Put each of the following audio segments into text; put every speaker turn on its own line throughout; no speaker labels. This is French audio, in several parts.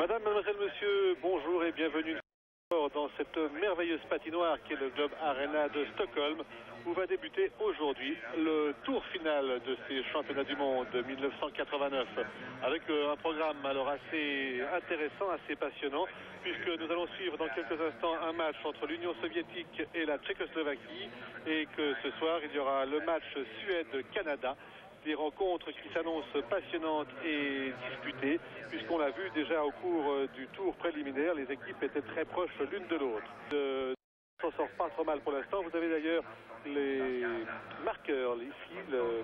Madame, mademoiselle, monsieur, bonjour et bienvenue dans cette merveilleuse patinoire qui est le Globe Arena de Stockholm, où va débuter aujourd'hui le tour final de ces championnats du monde 1989, avec un programme alors assez intéressant, assez passionnant, puisque nous allons suivre dans quelques instants un match entre l'Union soviétique et la Tchécoslovaquie, et que ce soir il y aura le match Suède-Canada. Des rencontres qui s'annoncent passionnantes et disputées, puisqu'on l'a vu déjà au cours du tour préliminaire, les équipes étaient très proches l'une de l'autre. On s'en sort pas trop mal pour l'instant. Vous avez d'ailleurs les marqueurs ici,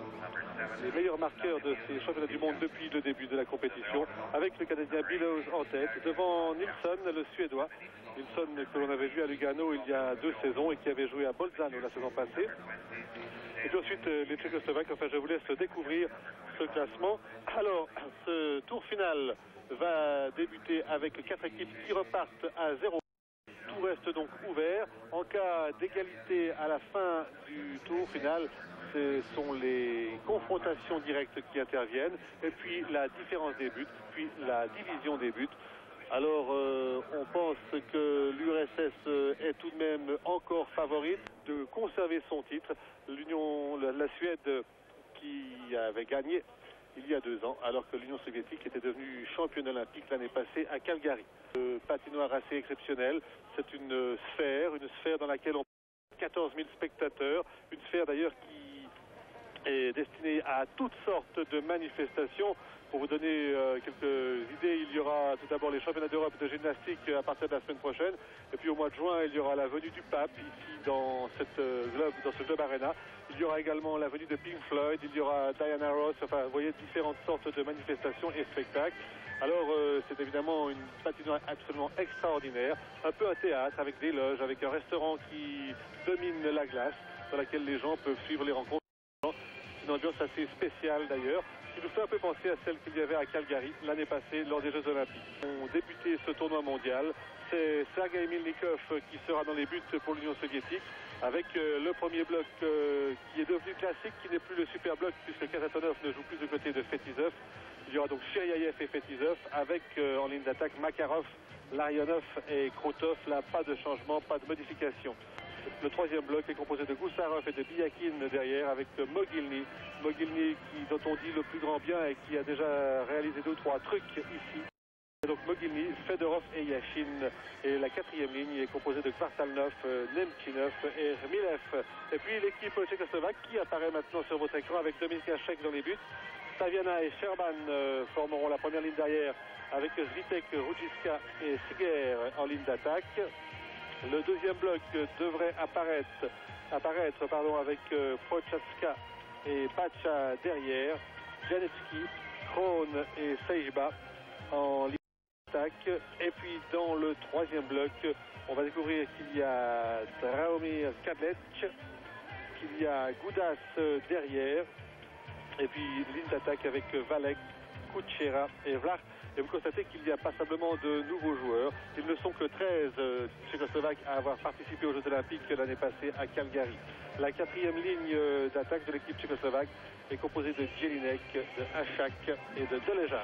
les meilleurs marqueurs de ces championnats du monde depuis le début de la compétition, avec le Canadien Billows en tête, devant Nilsson, le Suédois. Nilsson que l'on avait vu à Lugano il y a 2 saisons et qui avait joué à Bolzano la saison passée. Et puis ensuite les Tchécoslovaques. Enfin, je vous laisse découvrir ce classement. Alors, ce tour final va débuter avec 4 équipes qui repartent à 0. Tout reste donc ouvert. En cas d'égalité à la fin du tour final, ce sont les confrontations directes qui interviennent, et puis la différence des buts, puis la division des buts. Alors, on pense que l'URSS est tout de même encore favorite de conserver son titre. La Suède qui avait gagné il y a 2 ans, alors que l'Union soviétique était devenue championne olympique l'année passée à Calgary. Patinoire assez exceptionnelle, c'est une sphère dans laquelle on a 14 000 spectateurs, une sphère d'ailleurs qui est destinée à toutes sortes de manifestations. Pour vous donner quelques idées, il y aura tout d'abord les championnats d'Europe de gymnastique à partir de la semaine prochaine. Et puis au mois de juin, il y aura la venue du pape ici dans ce Globe Arena. Il y aura également la venue de Pink Floyd, il y aura Diana Ross, enfin vous voyez différentes sortes de manifestations et spectacles. Alors c'est évidemment une patinoire absolument extraordinaire, un peu un théâtre avec des loges, avec un restaurant qui domine la glace, dans laquelle les gens peuvent suivre les rencontres. C'est une ambiance assez spéciale d'ailleurs, qui nous fait un peu penser à celle qu'il y avait à Calgary l'année passée lors des Jeux Olympiques. On débuté ce tournoi mondial, c'est Sergei Milnikov qui sera dans les buts pour l'Union soviétique, avec le premier bloc qui est devenu classique, qui n'est plus le super bloc puisque Kasatonov ne joue plus du côté de Fetisov. Il y aura donc Chiryaev et Fetisov avec en ligne d'attaque Makarov, Larionov et Krutov. Là, pas de changement, pas de modification. Le troisième bloc est composé de Goussarov et de Biakin derrière, avec Mogilny, dont on dit le plus grand bien et qui a déjà réalisé 2 ou 3 trucs ici. Et donc Mogilny, Fedorov et Yashin. Et la 4e ligne est composée de Kvartalnov, Nemchinov et Rmilev. Et puis l'équipe tchécoslovaque qui apparaît maintenant sur votre écran avec Dominic Hachek dans les buts. Saviana et Sherman formeront la première ligne derrière avec Zvitek, Rudjiska et Siger en ligne d'attaque. Le deuxième bloc devrait apparaître avec Prochaska et Pacha derrière, Janetsky, Krohn et Sejba en ligne d'attaque. Et puis dans le troisième bloc, on va découvrir qu'il y a Draomir Kadlec, qu'il y a Goudas derrière, et puis ligne d'attaque avec Valek, Kuchera et Vlach. Et vous constatez qu'il y a passablement de nouveaux joueurs. Ils ne sont que 13 Tchécoslovaques à avoir participé aux Jeux Olympiques l'année passée à Calgary. La 4e ligne d'attaque de l'équipe tchécoslovaque est composée de Jelinek, de Hachak et de Dolejal.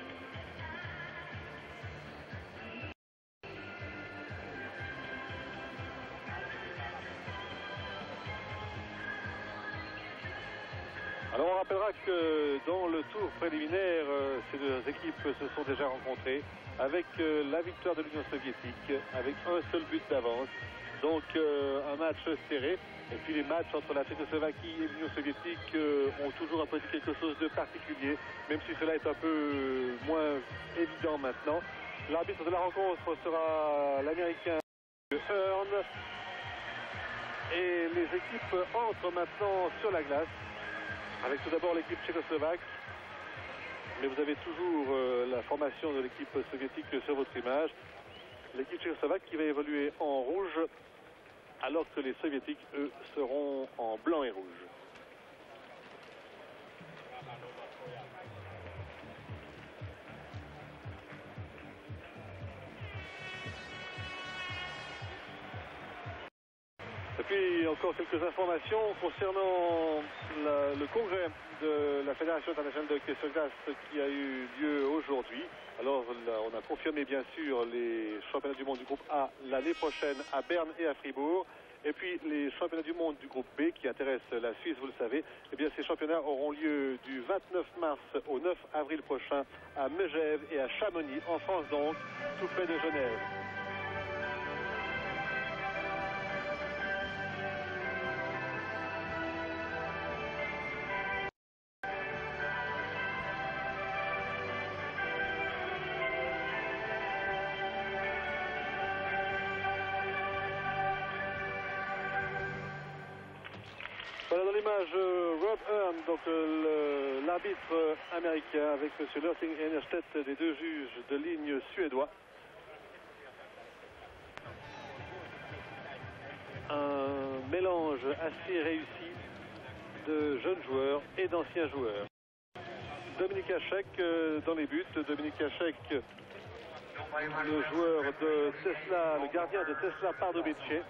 Alors on rappellera que dans le tour préliminaire, ces 2 équipes se sont déjà rencontrées avec la victoire de l'Union soviétique, avec un seul but d'avance. Donc un match serré. Et puis les matchs entre la Tchécoslovaquie et l'Union soviétique ont toujours un peu quelque chose de particulier, même si cela est un peu moins évident maintenant. L'arbitre de la rencontre sera l'Américain Hearn. Et les équipes entrent maintenant sur la glace, avec tout d'abord l'équipe tchécoslovaque, mais vous avez toujours la formation de l'équipe soviétique sur votre image. L'équipe tchécoslovaque qui va évoluer en rouge, alors que les soviétiques, eux, seront en blanc et rouge. puis encore quelques informations concernant le congrès de la Fédération internationale de hockey sur glace qui a eu lieu aujourd'hui. Alors on a confirmé bien sûr les championnats du monde du groupe A l'année prochaine à Berne et à Fribourg. Et puis les championnats du monde du groupe B qui intéressent la Suisse, vous le savez, eh bien ces championnats auront lieu du 29 mars au 9 avril prochain à Megève et à Chamonix, en France donc, tout près de Genève. Voilà dans l'image Rob Hearn, donc l'arbitre américain avec M. Lurting et Enerstedt, des deux juges de ligne suédois. Un mélange assez réussi de jeunes joueurs et d'anciens joueurs. Dominique Hachek dans les buts. Dominique Hachek, le joueur de Tesla, le gardien de Tesla Pardubice.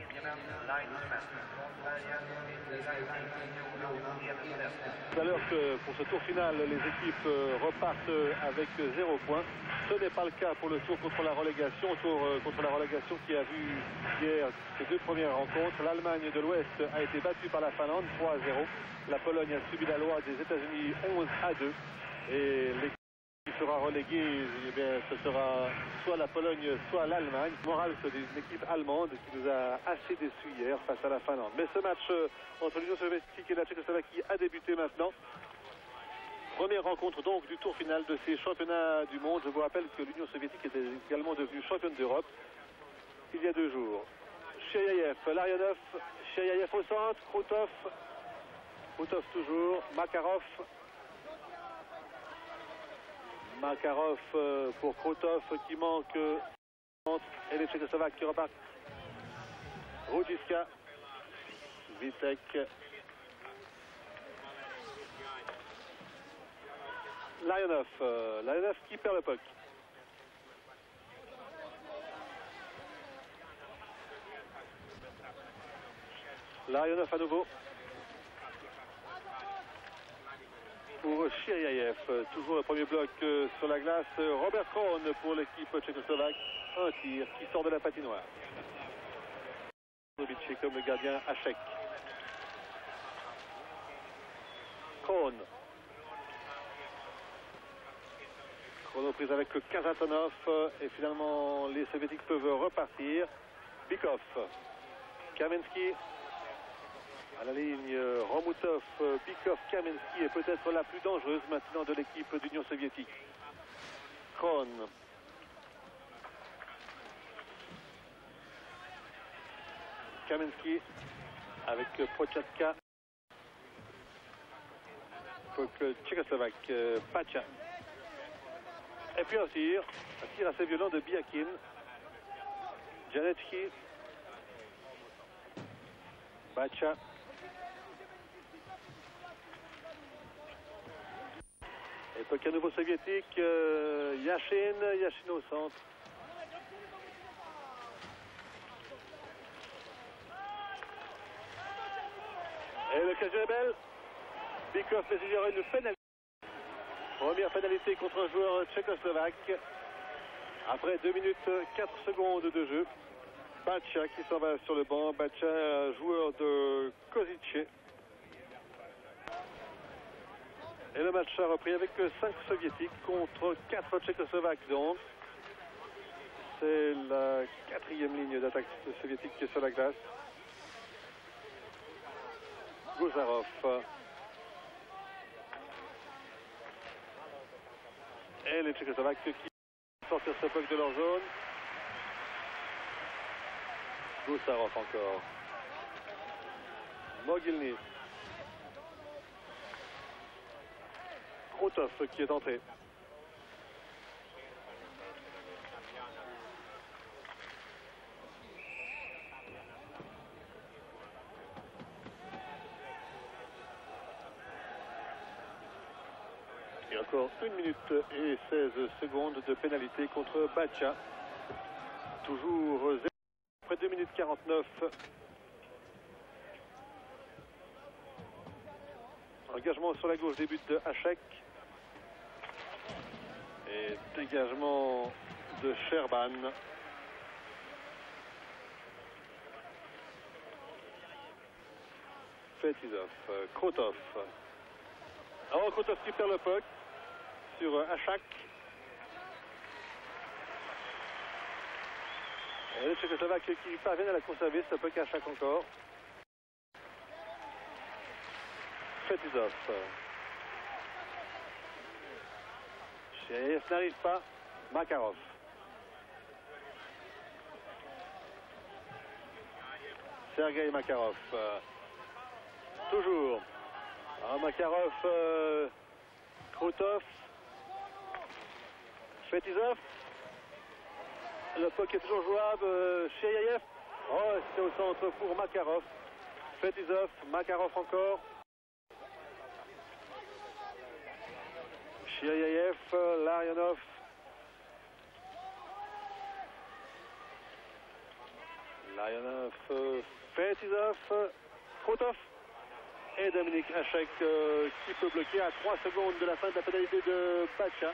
Tout à l'heure que pour ce tour final, les équipes repartent avec 0 points. Ce n'est pas le cas pour le tour contre la relégation. Contre la relégation qui a vu hier ces deux premières rencontres. L'Allemagne de l'Ouest a été battue par la Finlande 3-0. La Pologne a subi la loi des États-Unis 11-2. Et l'équipe qui sera reléguée, eh bien, ce sera soit la Pologne, soit l'Allemagne. Morale, c'est une équipe allemande qui nous a assez déçus hier face à la Finlande. Mais ce match entre l'Union soviétique et la Tchécoslovaquie a débuté maintenant. Première rencontre donc du tour final de ces championnats du monde. Je vous rappelle que l'Union soviétique était également devenue championne d'Europe il y a 2 jours. Chiryayev, Larionov, Chiryayev au centre, Krutov toujours, Makarov pour Krutov qui manque et les Tchécoslovaques qui repartent. Rudjiska, Vitek, Larionov qui perd le puck. Larionov à nouveau pour Chiryayev, toujours le premier bloc sur la glace. Robert Krohn pour l'équipe tchécoslovaque, un tir qui sort de la patinoire. Pardubice comme le gardien Hachek. Krohn. Chronoprise avec Kazatonov et finalement les soviétiques peuvent repartir. Bykov, Kamensky à la ligne, Romutov, Bykov, Kamensky est peut-être la plus dangereuse maintenant de l'équipe d'Union soviétique. Krohn. Kamensky avec Prochaska. Pour le Tchécoslovaque, Pacha. Et puis un tir assez violent de Biakin. Janetsky. Pacha. Et donc à nouveau soviétique, Yashin au centre. Et l'occasion est belle. Bykov, mais il y aura une pénalité. Première pénalité contre un joueur tchécoslovaque. Après 2 minutes 4 secondes de jeu. Bacha qui s'en va sur le banc. Bacha, joueur de Kozice. Et le match a repris avec 5 soviétiques contre 4 tchécoslovaques donc. C'est la 4e ligne d'attaque soviétique qui est sur la glace. Gozarov. Et les Tchécoslovaques qui sortent ce puck de leur zone. Gozarov encore. Mogilny. Krutov qui est entré. Et encore 1 minute et 16 secondes de pénalité contre Bacha. Toujours 0. Après 2 minutes 49 Engagement sur la gauche, début de Hachek. Et dégagement de Sherban. Fetisov, Krotov. Alors Krotov qui perd le puck sur Hachak. Et les Tchécoslovaques qui parviennent à la conserver, ce puck Hachak encore. Fetisov. Chiaïev n'arrive pas. Makarov. Sergei Makarov. Toujours. Makarov, Krotov. Fetisov. Le puck est toujours jouable. Chiaïev. Oh, c'était au centre pour Makarov. Fetisov. Makarov encore. Chiaïev, Larionov. Larionov, Fetisov, Krotov et Dominique Hachek qui peut bloquer à 3 secondes de la fin de la pénalité de Pacha.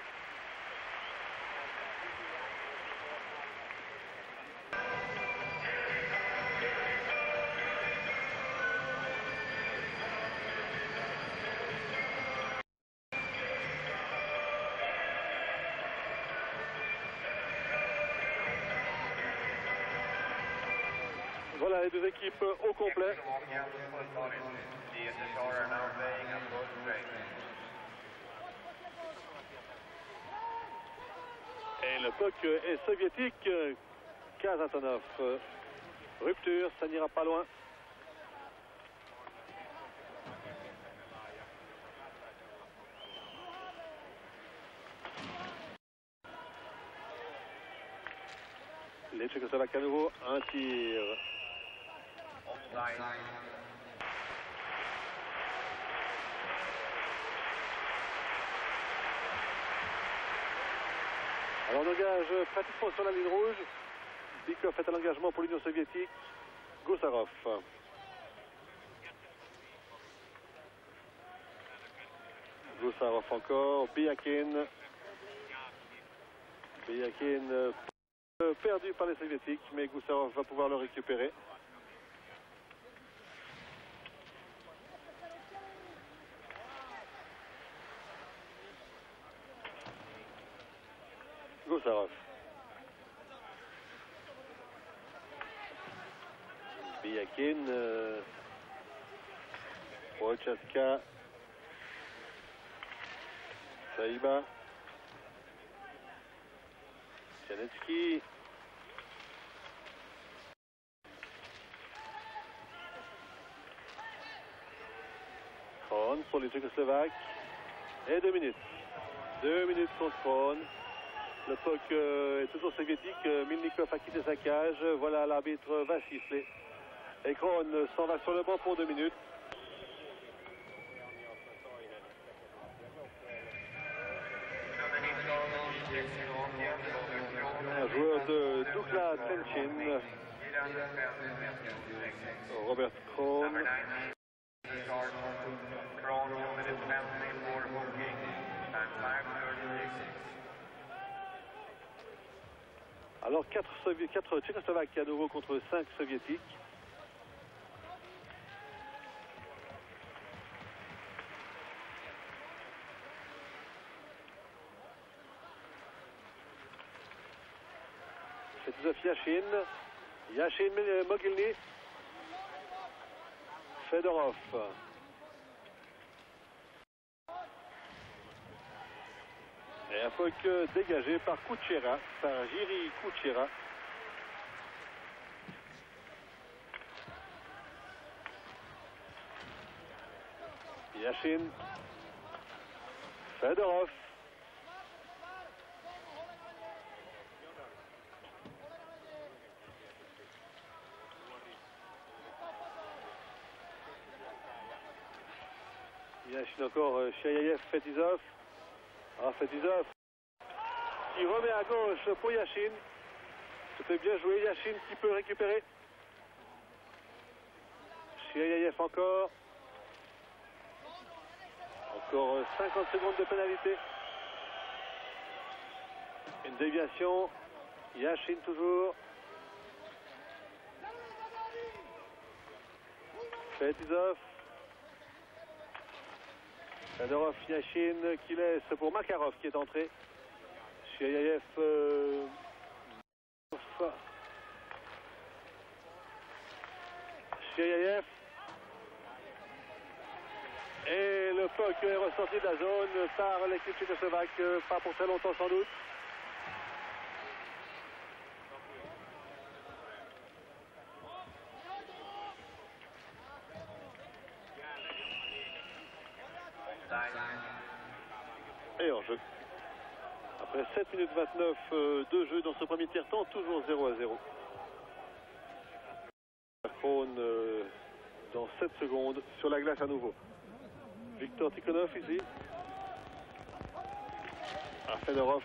Voilà les deux équipes au complet. Et le puck est soviétique. Kazantonov. Rupture, ça n'ira pas loin. Les Tchécoslovaques à nouveau, un tir. Alors on engage pratiquement sur la ligne rouge. Bikov est à l'engagement pour l'Union soviétique. Goussarov. Goussarov encore. Biakin. Biakin perdu par les soviétiques, mais Goussarov va pouvoir le récupérer. Goussarov. Biakin. Prochaska. Saïba. Janetsky. Kron pour les Tchécoslovaques. Et 2 minutes. 2 minutes contre Kron. Le puck est toujours soviétique. Milnikov a quitté sa cage. Voilà, l'arbitre va siffler. Et Kron s'en va sur le banc pour 2 minutes. Un joueur de Dukla Trenchin. Robert Kron. Alors 4 Tchécoslovaques à nouveau contre 5 soviétiques. Fetisov Yashin. Yashin Mogilny. Fedorov. Et un puck dégagé par Kuchera, par Jiri Kuchera. Yashin. Fedorov. Yashin encore, Chiaïev, Fetisov. Alors Fetisov qui remet à gauche pour Yashin. C'était bien joué, Yashin qui peut récupérer. Chiaïev encore. Encore 50 secondes de pénalité. Une déviation. Yashin toujours. Fetisov. Fedorov, Yashin qui laisse pour Makarov qui est entré. Chiaïev. Chiaïev. Et le puck est ressorti de la zone par l'équipe tchécoslovaque, pas pour très longtemps sans doute. Et en jeu. Après 7 minutes 29 de jeu dans ce premier tiers-temps, toujours 0-0. Krone dans 7 secondes sur la glace à nouveau. Victor Tikhonov ici. À Fedorov.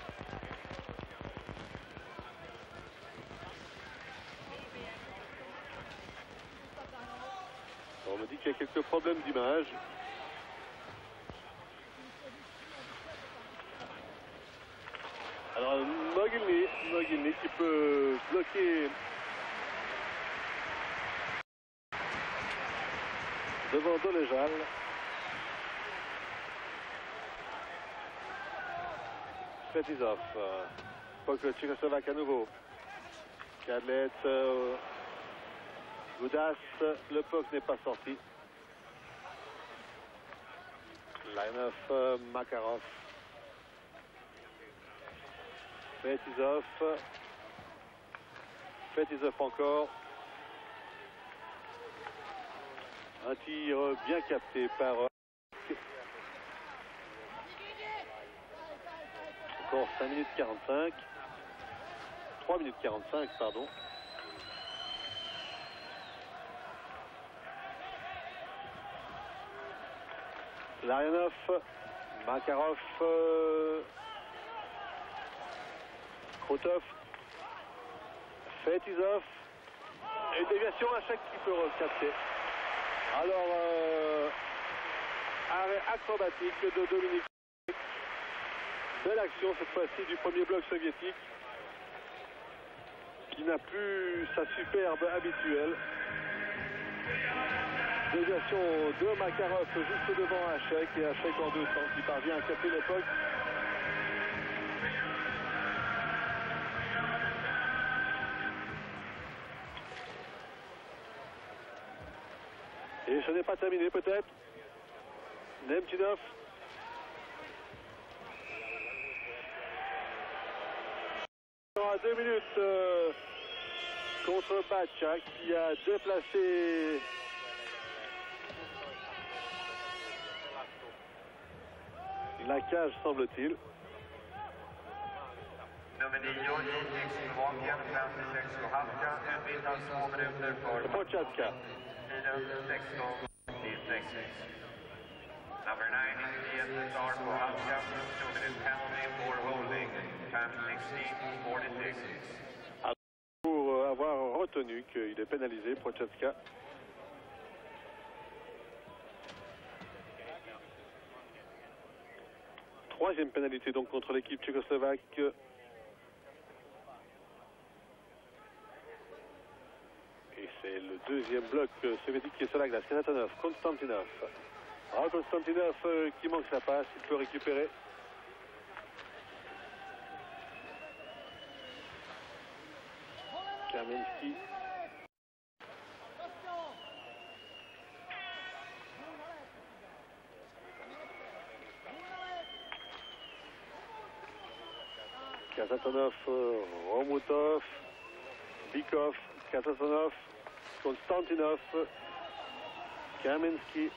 On me dit qu'il y a quelques problèmes d'image. Alors Mogilny qui peut bloquer devant Dolejal. Fetisov. Puck tchécoslovaque à nouveau. Kadlec. Goudas. Le puck n'est pas sorti. Line-off. Makarov. Fetisov. Fetisov encore. Un tir bien capté par... Encore 5 minutes 45. 3 minutes 45, pardon. Larionov. Makarov. Krotov. Fetisov. Et une déviation à chaque qui peut recapter. Alors, arrêt acrobatique de Dominique. Belle action cette fois-ci du premier bloc soviétique qui n'a plus sa superbe habituelle. Déviation de Makarov juste devant Hachek et Hachek en deux temps qui parvient à capter l'époque. Et ce n'est pas terminé peut-être. Nemchinov. À 2 minutes contre Batcha qui a déplacé la cage semble-t-il. Prochaska.
Number 9 is the start for Haska, 2-minute penalty for holding, time 16:46.
Pour avoir retenu qu'il est pénalisé, Prochaska. Troisième pénalité donc contre l'équipe tchécoslovaque. Et c'est le deuxième bloc soviétique qui est sur la glace. Kasatonov, Konstantinov. Alors Konstantinov qui manque sa passe, il peut récupérer. Kamensky. Kasatonov, Romutov, Bikov, Kasatonov, Konstantinov, Kamensky.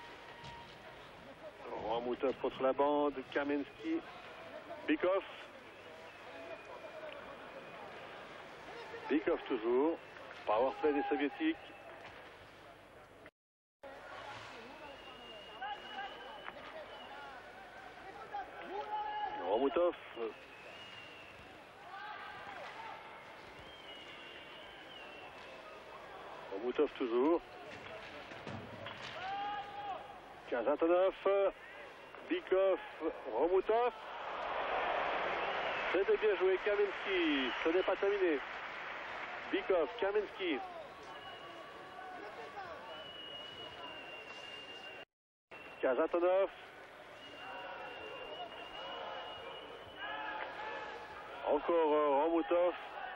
Romutov contre la bande, Kamensky, Bikov. Bikov toujours, powerplay des soviétiques. Romutov. Romutov toujours. Kazatonov, Bykov, Romutov. C'était bien joué, Kamensky. Ce n'est pas terminé. Bykov, Kamensky. Kazatonov. Encore Romutov.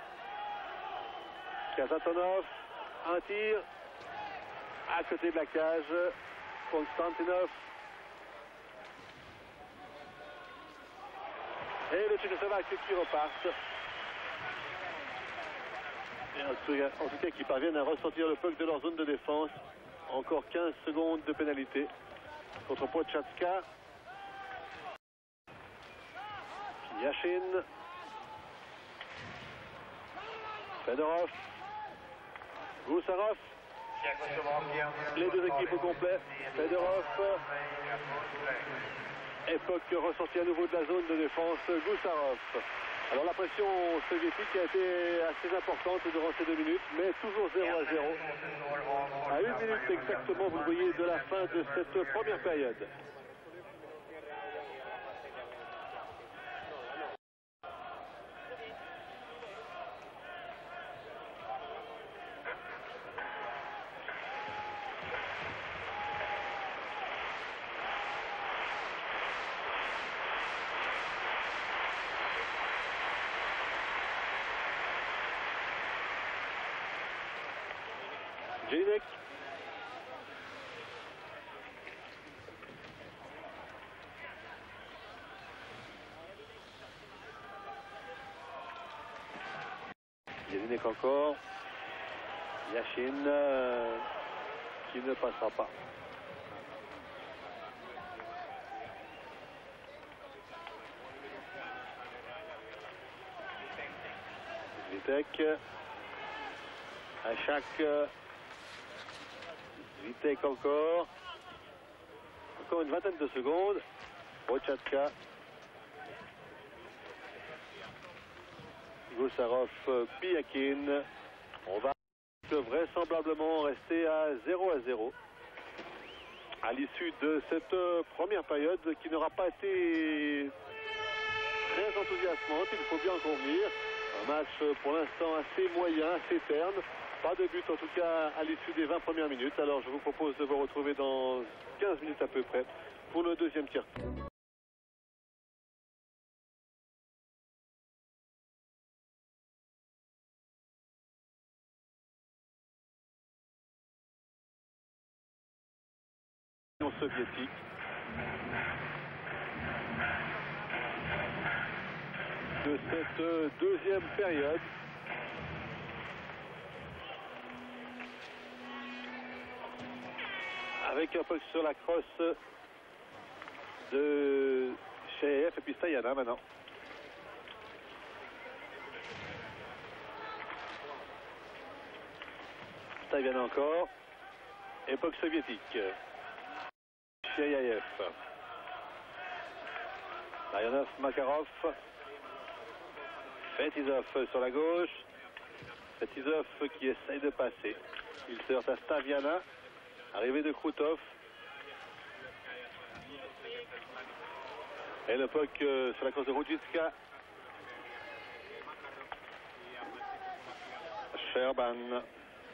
Kazatonov. Un tir. À côté de la cage. Konstantinov. Et le Tchécoslovaque qui repartent. Et en tout cas, qui parviennent à ressortir le puck de leur zone de défense. Encore 15 secondes de pénalité contre Prochatska. Yashin. Fedorov. Gusarov. Les deux équipes au complet. Fedorov. Époque ressortie à nouveau de la zone de défense. Gusarov. Alors la pression soviétique a été assez importante durant ces 2 minutes, mais toujours 0-0. À 1 minute exactement, vous le voyez, de la fin de cette première période. Jelinek. Jelinek encore. Yashin qui ne passera pas. Vitek. À chaque Vitek encore une vingtaine de secondes. Prochatska. Gusarov, Piakin. On va vraisemblablement rester à 0-0 à l'issue de cette première période qui n'aura pas été très enthousiasmante, il faut bien en convenir. Un match pour l'instant assez moyen, assez terne. Pas de but en tout cas à l'issue des 20 premières minutes. Alors je vous propose de vous retrouver dans 15 minutes à peu près pour le deuxième tir. Soviétique. De cette deuxième période. Avec un peu sur la crosse de Shayaev et puis Stayana maintenant. Stayana encore. Époque soviétique. Shayaev. Larionov, Makarov. Fetisov sur la gauche. Fetisov qui essaye de passer. Il se heurte à Staviana. Arrivée de Krutov. Et le puck sur la course de Rudjitska. Sherban.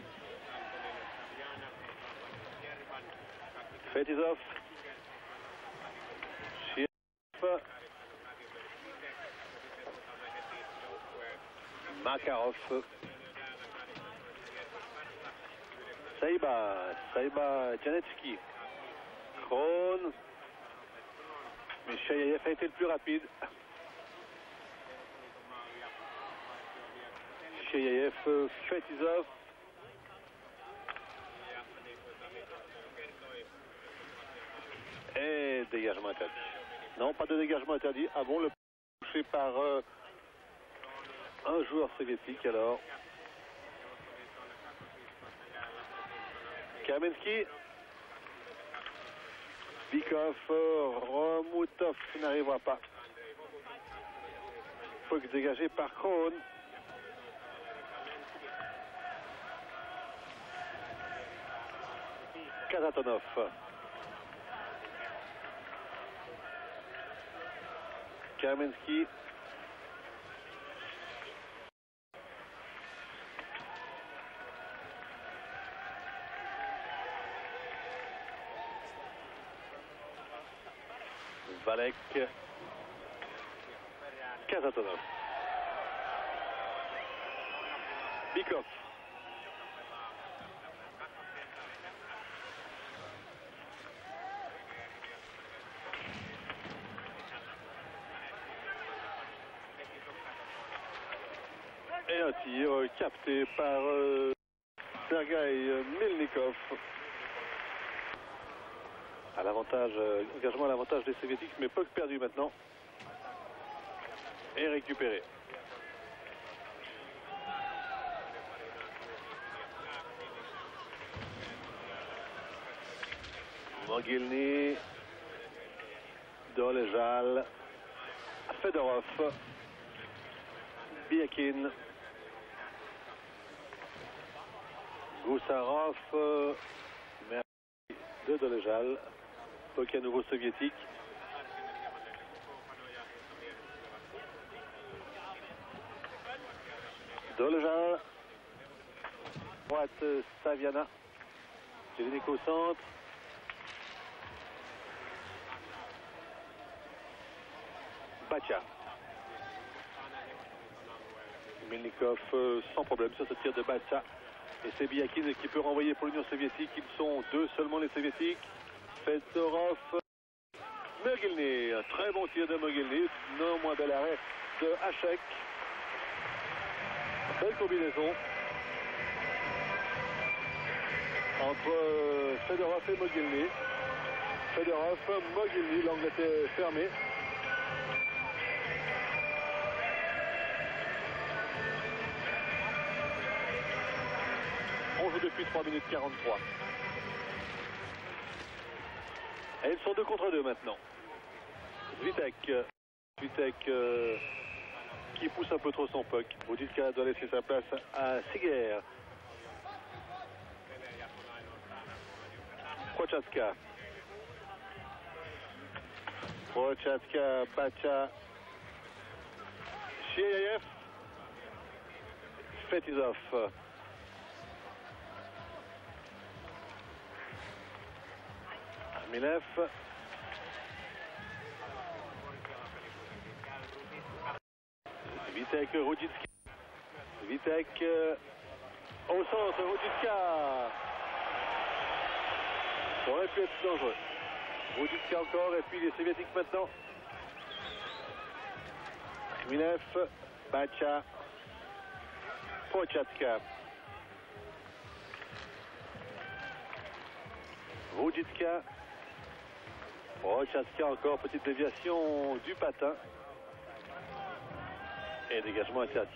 Fetisov. Shirov. Makarov. Saiba Janetsky. Kron. Mais Shayaev a été le plus rapide. Shayaev, Fetisov. Et dégagement interdit. Non, pas de dégagement interdit. Ah bon, le touché par un joueur soviétique alors. Kamensky. Bykov, Romutov n'arrivera pas. Faut que dégagé par Kron. Kazatonov. Kamensky. Valek. Kasatonov. Bikov. Et un tir capté par Sergei Melnikov. À l'avantage, engagement à l'avantage des Soviétiques, mais puck perdu maintenant. Et récupéré. Mogilny, Dolejal, Fedorov, Biakin, Goussarov, merci de Dolejal, puck à nouveau soviétique. Dolejal, droite Saviana, Jelinek au centre. Batya. Melnikov sans problème sur ce tir de Batya. Et c'est Biakin qui peut renvoyer pour l'Union soviétique. Ils sont deux seulement les soviétiques. Fedorov. Mogilny. Un très bon tir de Mogilny. Non moins bel arrêt de Hachek. Belle combinaison entre Fedorov et Mogilny. Fedorov, Mogilny, l'angle était fermé. On joue depuis 3 minutes 43. Et ils sont 2 contre 2 maintenant. Svitek qui pousse un peu trop son puck. Rudiska doit laisser sa place à Siger. Prochaska. Batya. Chieyaev. Fetisov. Milev. Svitek, Ruditska. Svitek au centre, Ruditska. Ça aurait pu être dangereux. Ruditska encore, et puis les Soviétiques maintenant. Milev, Batya, Prochaska. Ruditska. Prochaska encore, petite déviation du patin. Et dégagement interdit.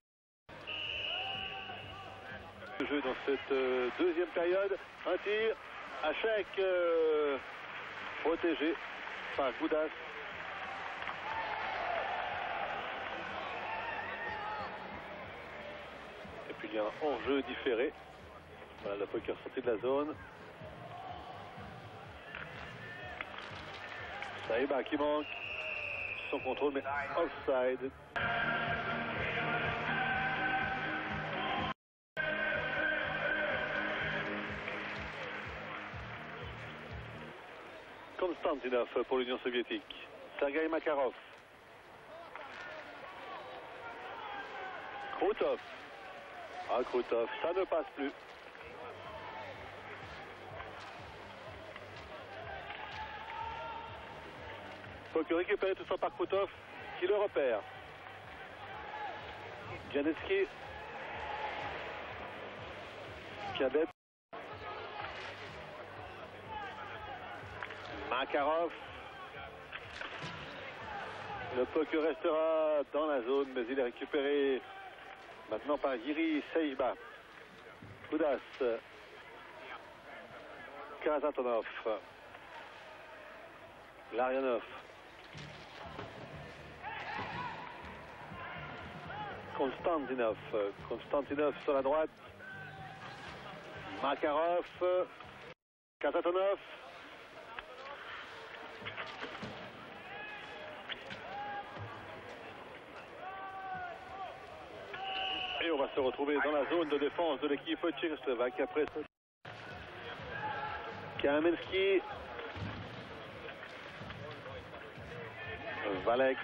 Le jeu dans cette deuxième période. Un tir. Hachek protégé par Goudas. Et puis il y a un hors-jeu différé. Voilà, le puck est ressorti de la zone. Saïba qui manque. Son contrôle, mais offside. Konstantinov pour l'Union soviétique. Sergei Makarov. Krutov. Ah, Krutov, ça ne passe plus. Faut que récupérer tout ça par Krutov, qui le repère. Janetsky. Piadet. Makarov. Le puck restera dans la zone, mais il est récupéré maintenant par Yuri Seiba. Goudas. Kasatonov. Larionov. Konstantinov sur la droite. Makarov. Kasatonov. Et on va se retrouver dans la zone de défense de l'équipe tchécoslovaque après ce... Kamenski. Valek.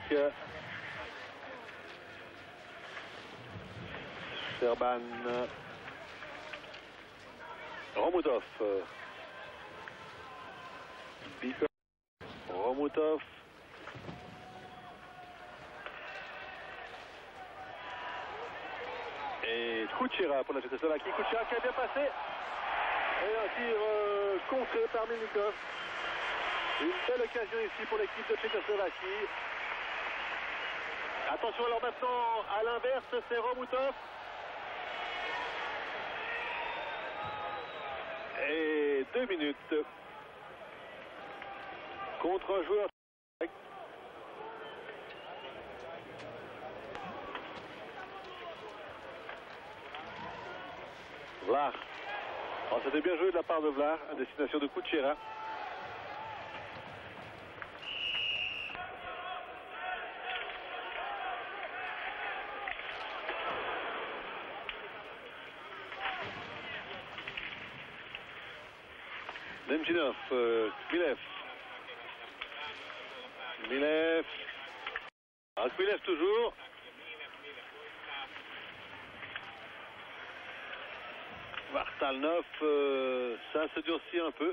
Serban. Romutov. Bikov. Romutov. Et Kuchera pour la Tchécoslovaquie. Kuchera qui a bien passé. Et un tir contré par Milnikov. Une belle occasion ici pour l'équipe de Tchécoslovaquie. Attention alors maintenant à l'inverse, c'est Romutov. Et 2 minutes contre un joueur. Vlar. Oh, c'était bien joué de la part de Vlar à destination de Kuchera. Nemchinov, Kmilev. Kmilev. Ah, Kmilev toujours. Vartalnov, ça se durcit un peu.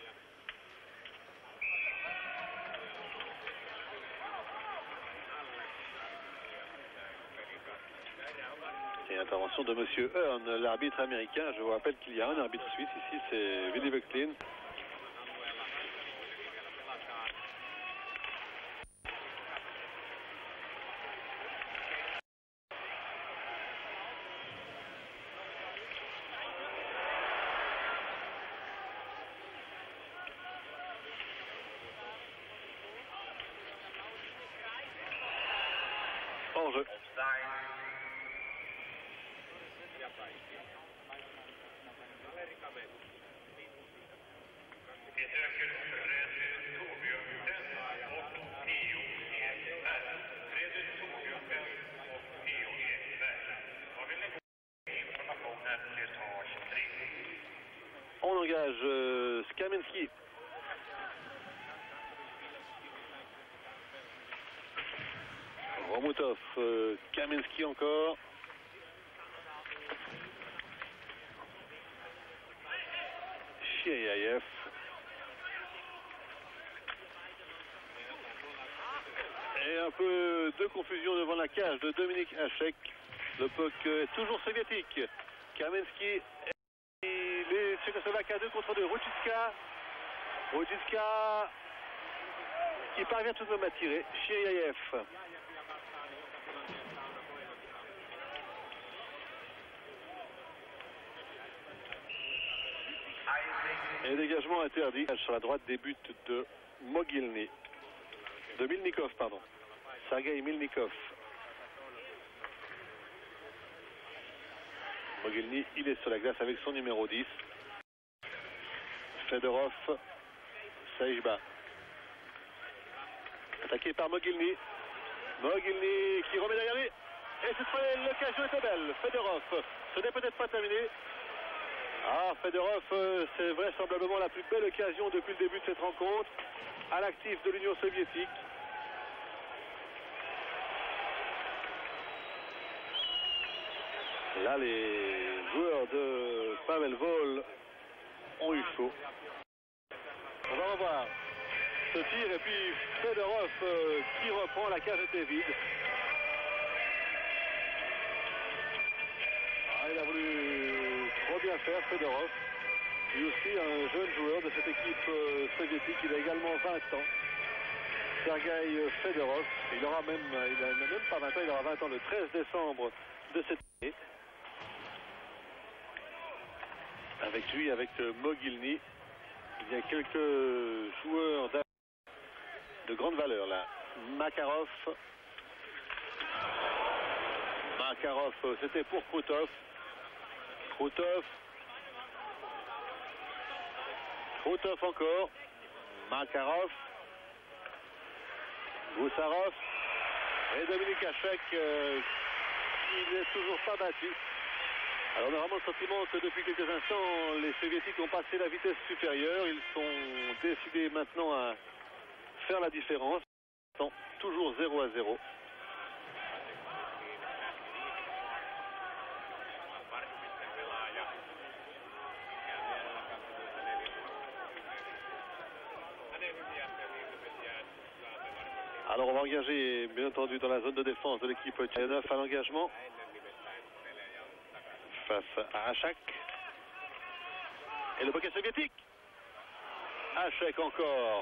Et intervention de Monsieur Hearn, l'arbitre américain. Je vous rappelle qu'il y a un arbitre suisse ici, c'est Willy Vecklin. En jeu. On engage Kamenski. Romutov, Kamenski encore. Chiriaev. Et un peu de confusion devant la cage de Dominique Hachek. Le puck est toujours soviétique. Kamenski et les Tchécoslovaques à 2 contre 2. Rutschka. Rutschka qui parvient tout de même à tirer. Chiriaev. Et dégagement interdit sur la droite des buts de Mogilny. De Milnikov, pardon. Sergei Milnikov. Mogilny, il est sur la glace avec son numéro 10. Fedorov, Saïjba. Attaqué par Mogilny. Mogilny qui remet derrière lui. Et cette fois, l'occasion était belle. Fedorov, ce n'est peut-être pas terminé. Ah, Fedorov, c'est vraisemblablement la plus belle occasion depuis le début de cette rencontre à l'actif de l'Union soviétique. Là, les joueurs de Pavel Vol ont eu chaud. On va revoir ce tir et puis Fedorov qui reprend, la cage était vide. Ah, il a voulu trop bien faire, Fedorov. Lui aussi un jeune joueur de cette équipe soviétique, il a également 20 ans. Sergei Fedorov, il n'a même pas 20 ans, il aura 20 ans le 13 décembre de cette année. Avec lui, avec Mogilny, il y a quelques joueurs de grande valeur là. Makarov, c'était pour Krutov. Krutov encore. Makarov. Goussarov. Et Dominique Hachek qui n'est toujours pas battu. Alors on a vraiment le sentiment que depuis quelques instants, les Soviétiques ont passé la vitesse supérieure. Ils sont décidés maintenant à faire la différence. Toujours 0-0. Alors on va engager, bien entendu, dans la zone de défense de l'équipe Tchaïneuf à l'engagement. Face à Hachak. Et le bouquet soviétique. Hachak encore.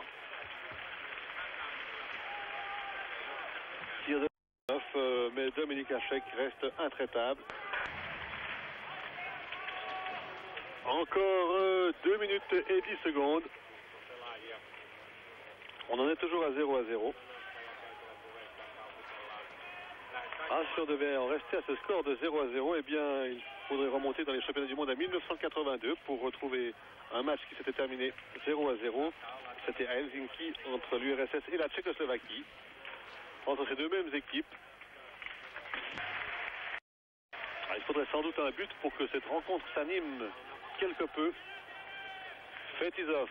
Tir de 9, mais Dominique Hachak reste intraitable. Encore 2 minutes et 10 secondes. On en est toujours à 0-0. Si on devait en rester à ce score de 0-0, eh bien, il faudrait remonter dans les championnats du monde à 1982 pour retrouver un match qui s'était terminé 0-0. C'était à Helsinki entre l'URSS et la Tchécoslovaquie, entre ces deux mêmes équipes. Il faudrait sans doute un but pour que cette rencontre s'anime quelque peu. Fetisov.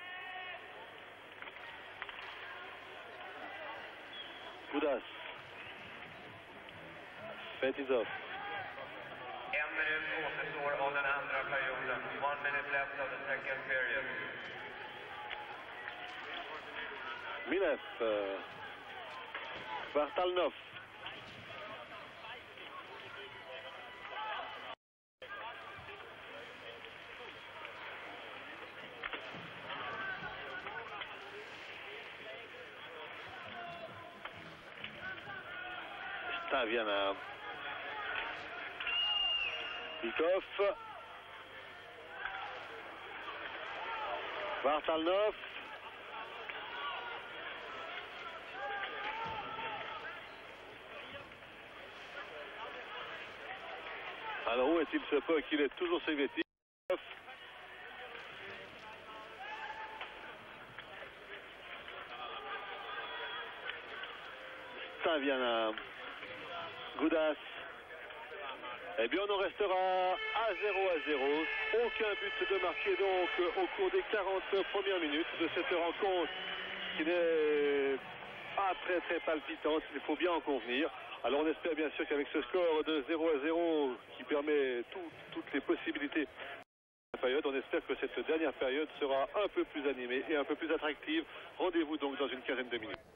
Goudas. Fetisov.
1 minut återstår av den andra perioden. 1 minute left of the second period.
Milev. Vartalnov. Staviana. Bikov. Vartalnov. Alors où est-il ce peu qu'il est toujours soviétique? Staviana. Goudas. Eh bien, on en restera à 0-0. Aucun but de marqué donc au cours des 40 premières minutes de cette rencontre qui n'est pas très palpitante, il faut bien en convenir. Alors on espère bien sûr qu'avec ce score de 0-0 qui permet toutes les possibilités de la période, on espère que cette dernière période sera un peu plus animée et un peu plus attractive. Rendez-vous donc dans une quinzaine de minutes.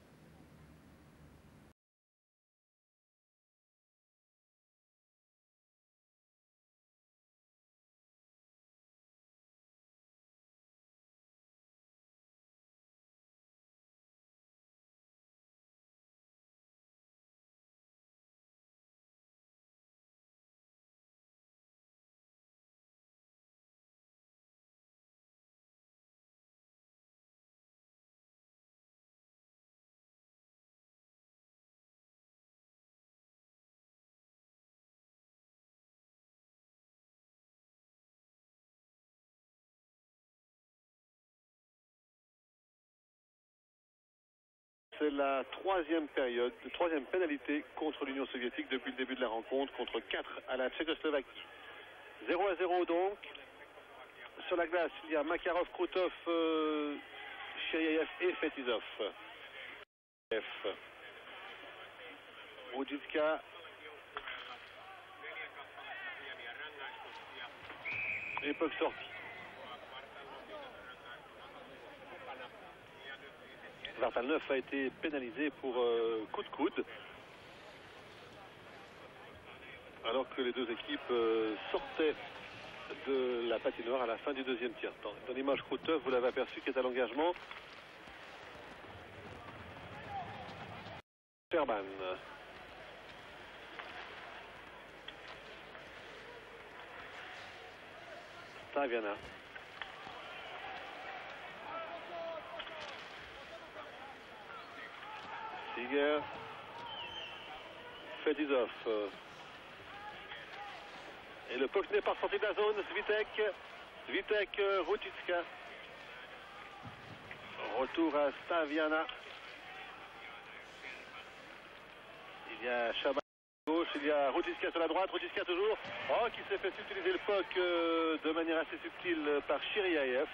C'est la troisième pénalité contre l'Union soviétique depuis le début de la rencontre, contre 4 à la Tchécoslovaquie. 0-0 donc. Sur la glace, il y a Makarov, Krutov, Chiriev et Fetisov. Ruditska. Époque sortie. Vartalnov a été pénalisé pour coup de coude. Alors que les deux équipes sortaient de la patinoire à la fin du deuxième tiers-temps. Dans l'image Krutov, vous l'avez aperçu, qui est à l'engagement. Sherman. Staviana. Siger. Fetisov. Et le puck n'est pas sorti de la zone. Svitek, Ruditska. Retour à Staviana. Il y a Chabat. Gauche, il y a Rudjiska sur la droite, Rudjiska toujours, qui s'est fait utiliser le puck de manière assez subtile par Chiriaev.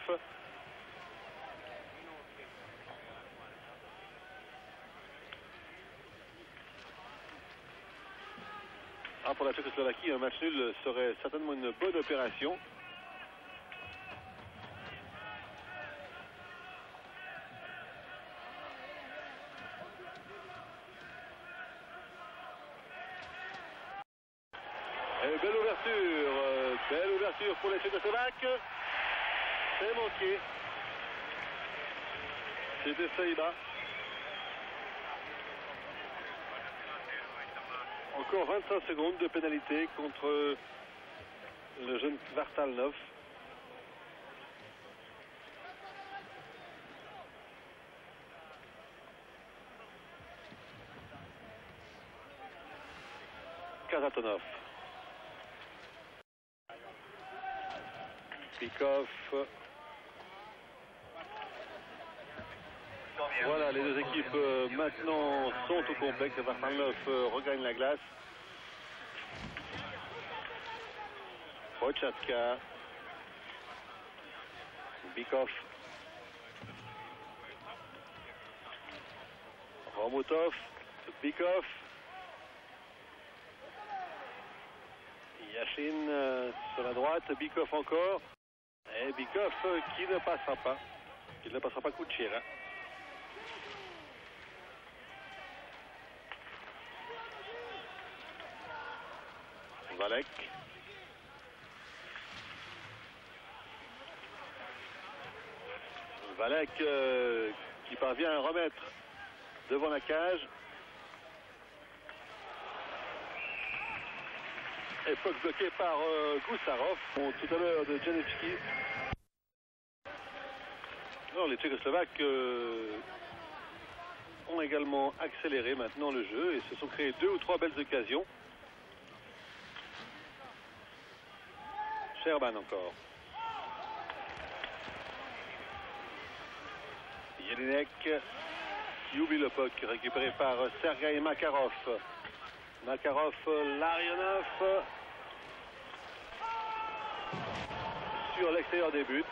Pour la Tchécoslovaquie, un match nul serait certainement une bonne opération. Et belle ouverture pour les Tchécoslovaques. C'est manqué. C'était Saïba. Encore 25 secondes de pénalité contre le jeune Kvartalnov. Kazatonov. Bykov. Voilà, les deux équipes maintenant sont au complexe. Kvartalnov regagne la glace. Prochaska. Bykov. Romutov. Bykov. Yashin sur la droite. Bykov encore. Et Bykov qui ne passera pas. Il ne passera pas Kuchera. Valek. Valek qui parvient à remettre devant la cage. Et puck bloqué par Gusarov. Bon, tout à l'heure de Janevski. Alors les Tchécoslovaques ont également accéléré maintenant le jeu et se sont créés 2 ou 3 belles occasions. Sherban encore. Jelinek qui oublie le puck récupéré par Sergei Makarov. Makarov, Larionov sur l'extérieur des buts.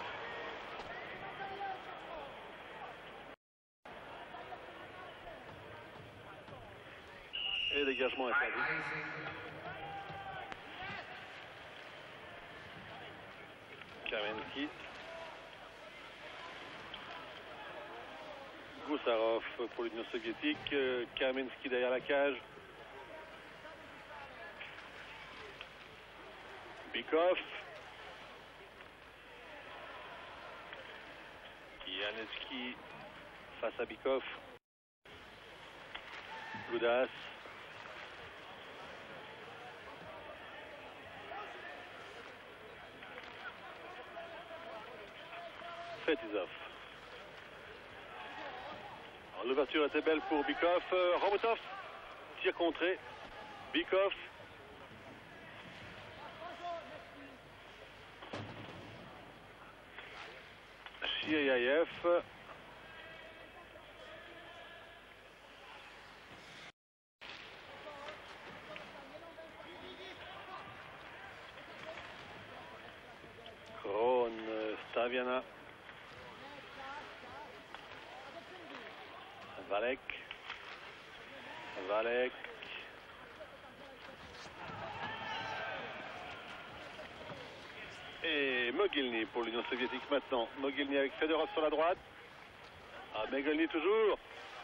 Et dégagement interdit. Kamensky. Gusarov pour l'Union soviétique. Kamensky derrière la cage. Bykov. Janevski face à Bykov. Goudas. Fetizov. L'ouverture était belle pour Bykov. Romutov. Tir contré. Bykov. Chiriaev. Kron, Staviana. Valek. Valek. Et Mogilny pour l'Union soviétique maintenant. Mogilny avec Fedorov sur la droite. Mogilny toujours.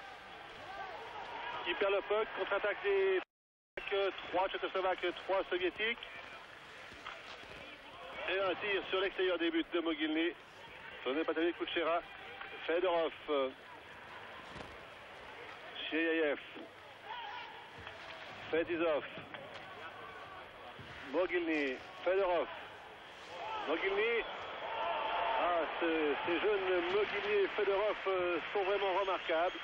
Qui perd le puck. Contre-attaque des 3 Tchécoslovaques, 3 soviétiques. Et un tir sur l'extérieur des buts de Mogilny. Ce n'est pas terminé. Kuchera. Fedorov. Chiriaev. Fetizov. Mogilny. Fedorov. Mogilny. Ces jeunes Mogilny et Fedorov sont vraiment remarquables.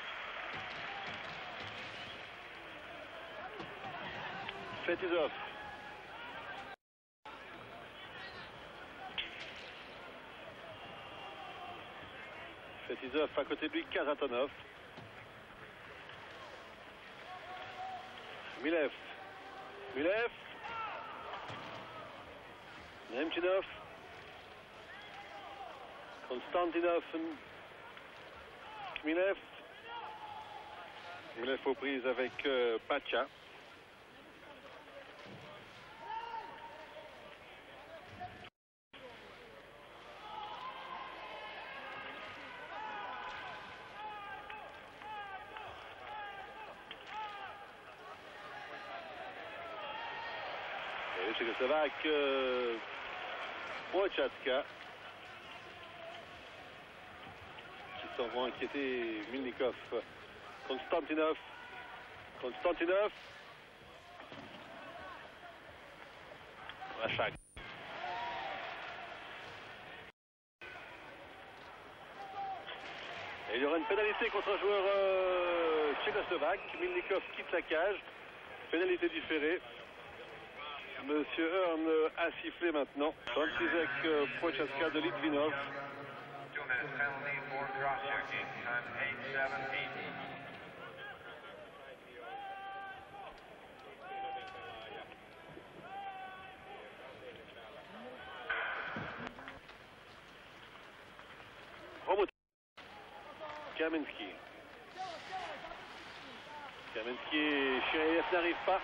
Fetizov. Fetizov à côté de lui, Kazatonov. Milev. Milev. Nemchinov. Konstantinov. Khmilev. Khmilev aux prises avec Pacha. Et Tchécoslovaque, Prochaska, qui s'en vont inquiéter Milnikov. Konstantinov. Konstantinov. Rachak. Et il y aura une pénalité contre un joueur tchécoslovaque. Milnikov quitte la cage. Pénalité différée. Monsieur Hearn a sifflé maintenant. František Prochaska de Litvinov.
2 minutes penalty for cross-checking. Time 8:7.80.
Kamenski. Kamenski, Chiriev n'arrive pas.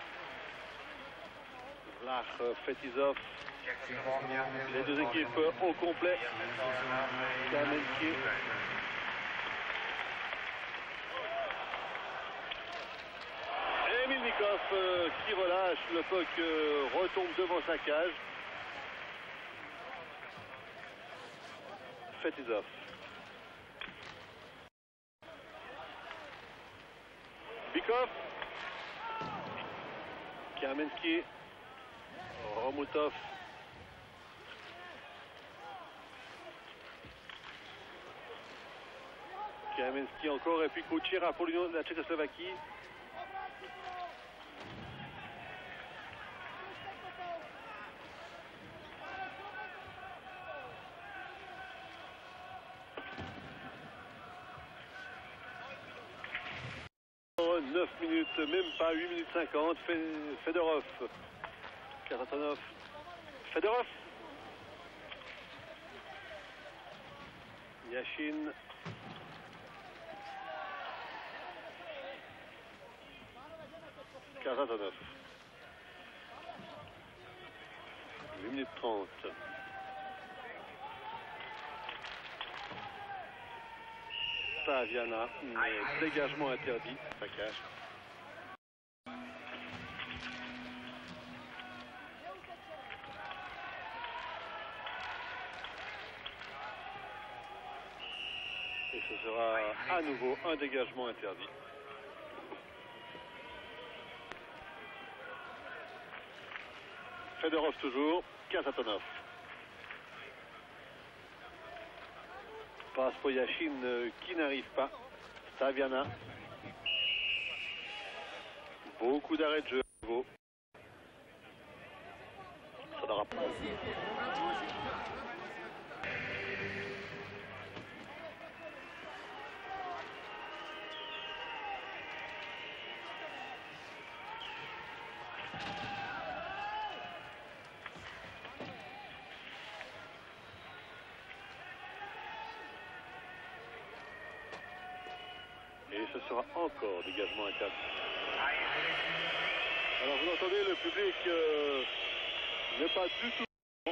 Vlach, Fetisov. Les deux équipes au complet. Kamenski. Et Milnikov qui relâche. Le puck retombe devant sa cage. Fetisov. Bikov. Kamenski. Romutov. Kamenski encore et puis Kuchera pour l'Union de la Tchécoslovaquie. Oh, 9 minutes, même pas 8 minutes 50. Fedorov. Karatanov. Fedorov. Yashin. Karatanov. 8 minutes 30. Saviana, dégagement interdit, ça cache. Et ce sera à nouveau un dégagement interdit. Fedorov toujours, Kasatonov. Passe pour Yashin qui n'arrive pas. Saviana. Beaucoup d'arrêts de jeu à nouveau. Ça n'aura pas. Et ce sera encore dégagement interdit. Alors vous entendez, le public n'est pas du tout...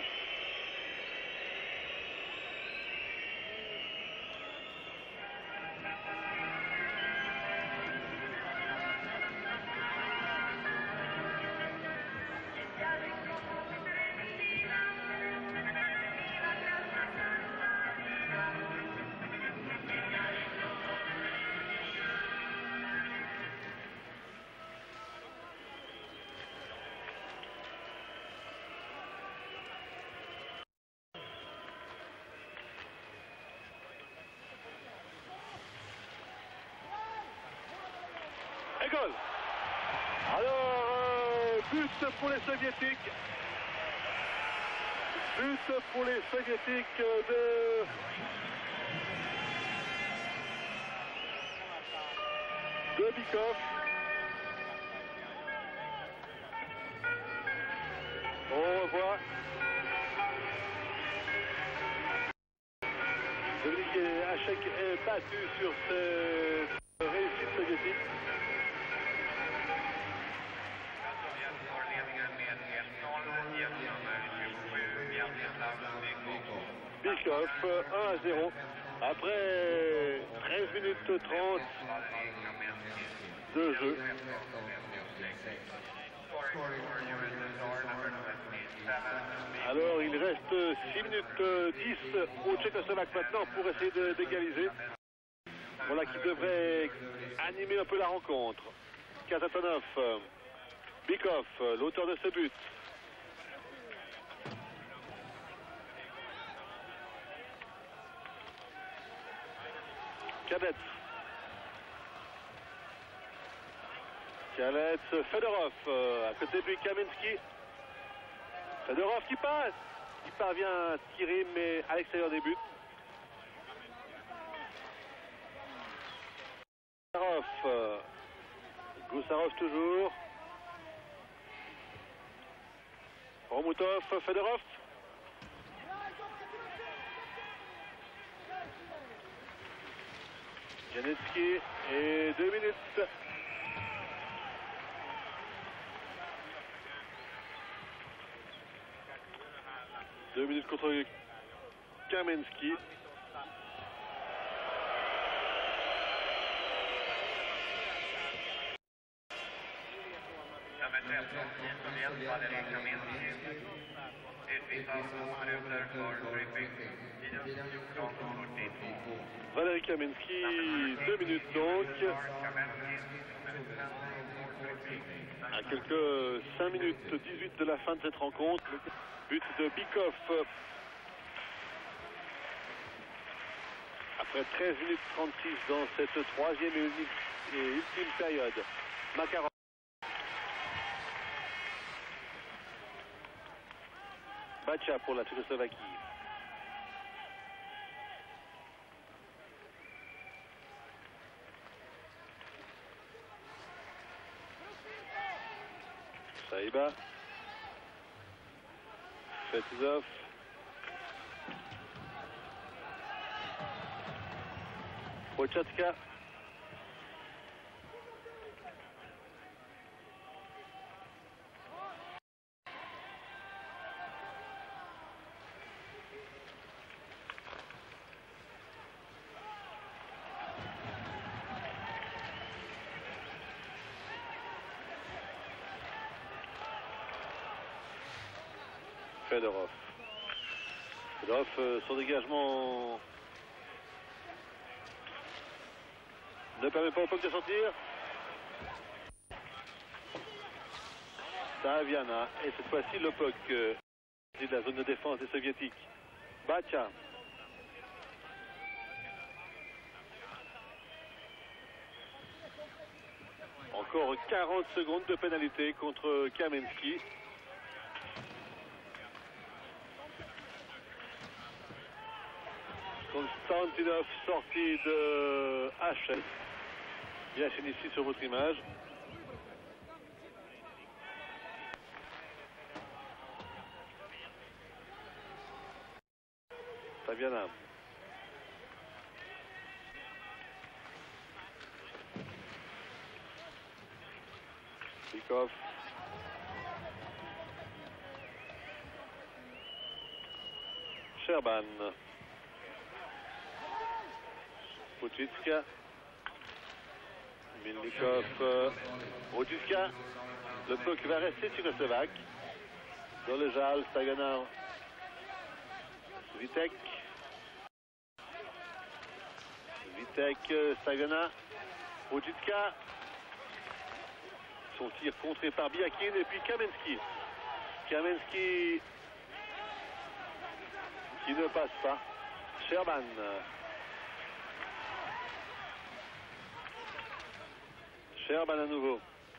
Goal. Alors, but pour les Soviétiques. But pour les Soviétiques de Bikov. Dominique Hachek est battu sur cette réussite soviétique. Bikov 1-0 après 13 minutes 30 de jeu. Alors il reste 6 minutes 10 au Tchécoslovaque maintenant pour essayer d'égaliser. Voilà qui devrait animer un peu la rencontre. Katatonov, Bikov, l'auteur de ce but. Kadets. Kalets, Fedorov, à côté de lui Kaminsky. Fedorov qui passe. Il parvient à tirer mais à l'extérieur des buts. Goussarov toujours. Romutov, Fedorov. Janetsky et 2 minutes. Deux minutes contre Kamensky. Valérie Kamensky, 2 minutes donc. À quelques 5 minutes 18 de la fin de cette rencontre, but de Bikov. Après 13 minutes 36 dans cette troisième et ultime période. Makarov. Bacha pour la Tchécoslovaquie. Saïba. Fetizov. Prochaska. Fedorov. Fedorov, son dégagement ne permet pas au puck de sortir. Saviana. Et cette fois-ci, le puck de la zone de défense des soviétiques. Bacha. Encore 40 secondes de pénalité contre Kamensky. Konstantinov sorti de HL. Bien chaîne ici sur votre image. Saviana. Bikov. Sherban. Puchitska. Milnikov. Puchitska. Le puck va rester tchécoslovaque. Dans le Jal, Saganov. Vitek. Vitek, Sagana. Puchitska. Son tir contré par Biakin et puis Kamensky. Kamensky qui ne passe pas. Sherban. Sherban à nouveau.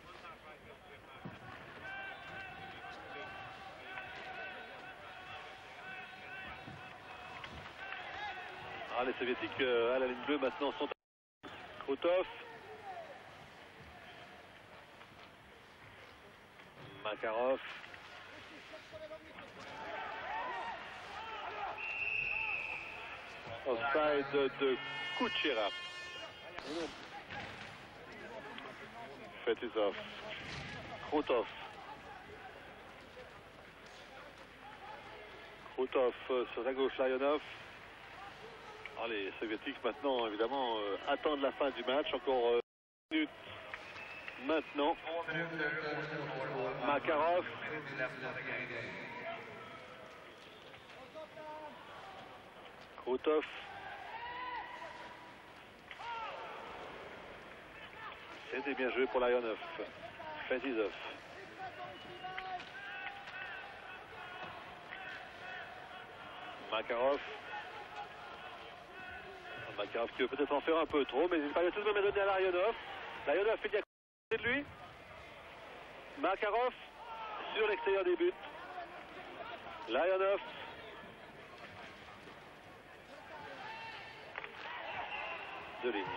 Ah, les soviétiques à la ligne bleue maintenant sont à Krutov. Makarov. Offside de Kuchera. Fetisov. Krutov. Krutov sur sa gauche, Larionov. Alors, les soviétiques maintenant évidemment attendent la fin du match. Encore 1 minute maintenant. Makarov. Krutov. C'était bien joué pour Larionov. Fetisov. Makarov. Makarov qui veut peut-être en faire un peu trop, mais il va tout de même donner à Larionov. Larionov fait bien à côté de lui. Makarov sur l'extérieur des buts. Larionov. De ligne.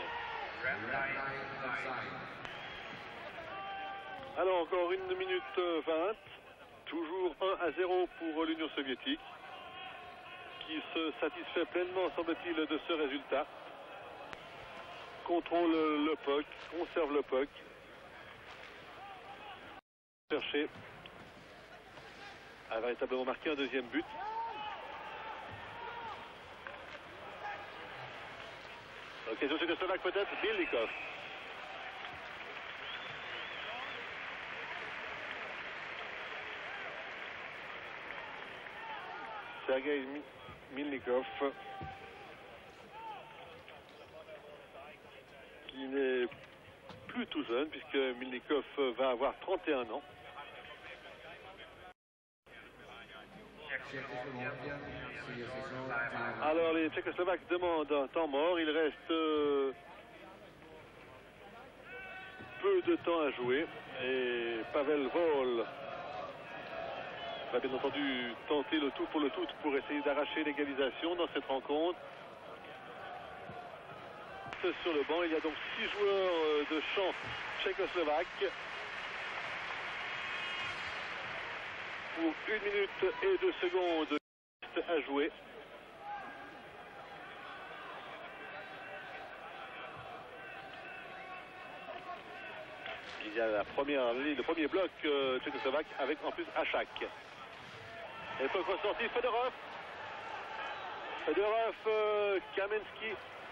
Alors encore 1 minute 20. Toujours 1-0 pour l'Union soviétique, qui se satisfait pleinement, semble-t-il, de ce résultat. Contrôle le puck, conserve le puck. Chercher a véritablement marqué un deuxième but. Occasion tchécoslovaque peut-être, Bilnikov. Sergei Milnikov, qui n'est plus tout jeune puisque Milnikov va avoir 31 ans. Alors les Tchécoslovaques demandent un temps mort, il reste peu de temps à jouer et Pavel Vol va bien entendu tenter le tout pour essayer d'arracher l'égalisation dans cette rencontre. Sur le banc, il y a donc 6 joueurs de champ tchécoslovaques pour 1 minute et 2 secondes à jouer. Il y a la première ligne, le premier bloc tchécoslovaque avec en plus Hachak. Et peut ressortir Fedorov. Fedorov, Kamensky.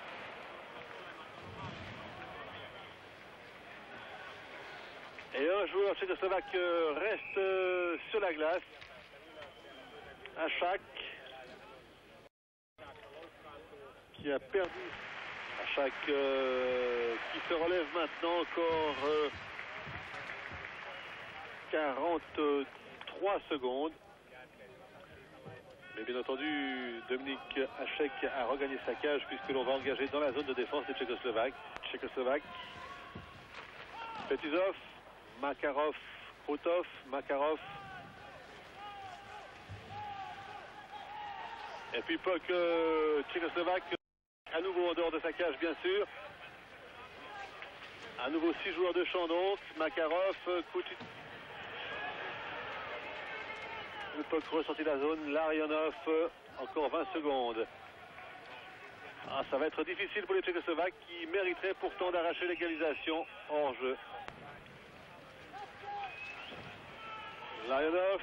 Et un joueur tchécoslovaque reste sur la glace. Hachak. Qui a perdu. Hachak qui se relève maintenant encore 43 secondes. Mais bien entendu, Dominique Hachek a regagné sa cage puisque l'on va engager dans la zone de défense des Tchécoslovaques. Fetisov, Makarov, Krutov, Makarov. Et puis puck tchécoslovaque à nouveau en dehors de sa cage bien sûr. À nouveau 6 joueurs de champ donc. Makarov, Kuchit. Le puck ressorti de la zone. Larionov, encore 20 secondes. Ah, ça va être difficile pour les Tchécoslovaques qui mériteraient pourtant d'arracher l'égalisation hors jeu. Larionov.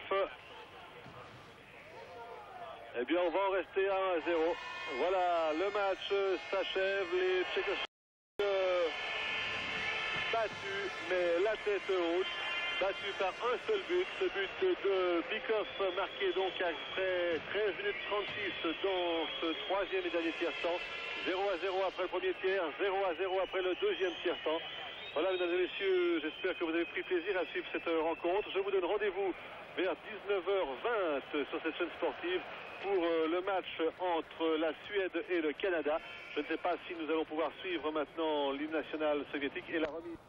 Eh bien, on va en rester à 1-0. Voilà, le match s'achève. Les Tchécoslovaques battus, mais la tête haute. Battu par un seul but, ce but de Bykov marqué donc après 13 minutes 36 dans ce troisième et dernier tiers-temps. 0-0 après le premier tiers, 0-0 après le deuxième tiers-temps. Voilà, mesdames et messieurs, j'espère que vous avez pris plaisir à suivre cette rencontre. Je vous donne rendez-vous vers 19h20 sur cette chaîne sportive pour le match entre la Suède et le Canada. Je ne sais pas si nous allons pouvoir suivre maintenant l'hymne national soviétique et la remise.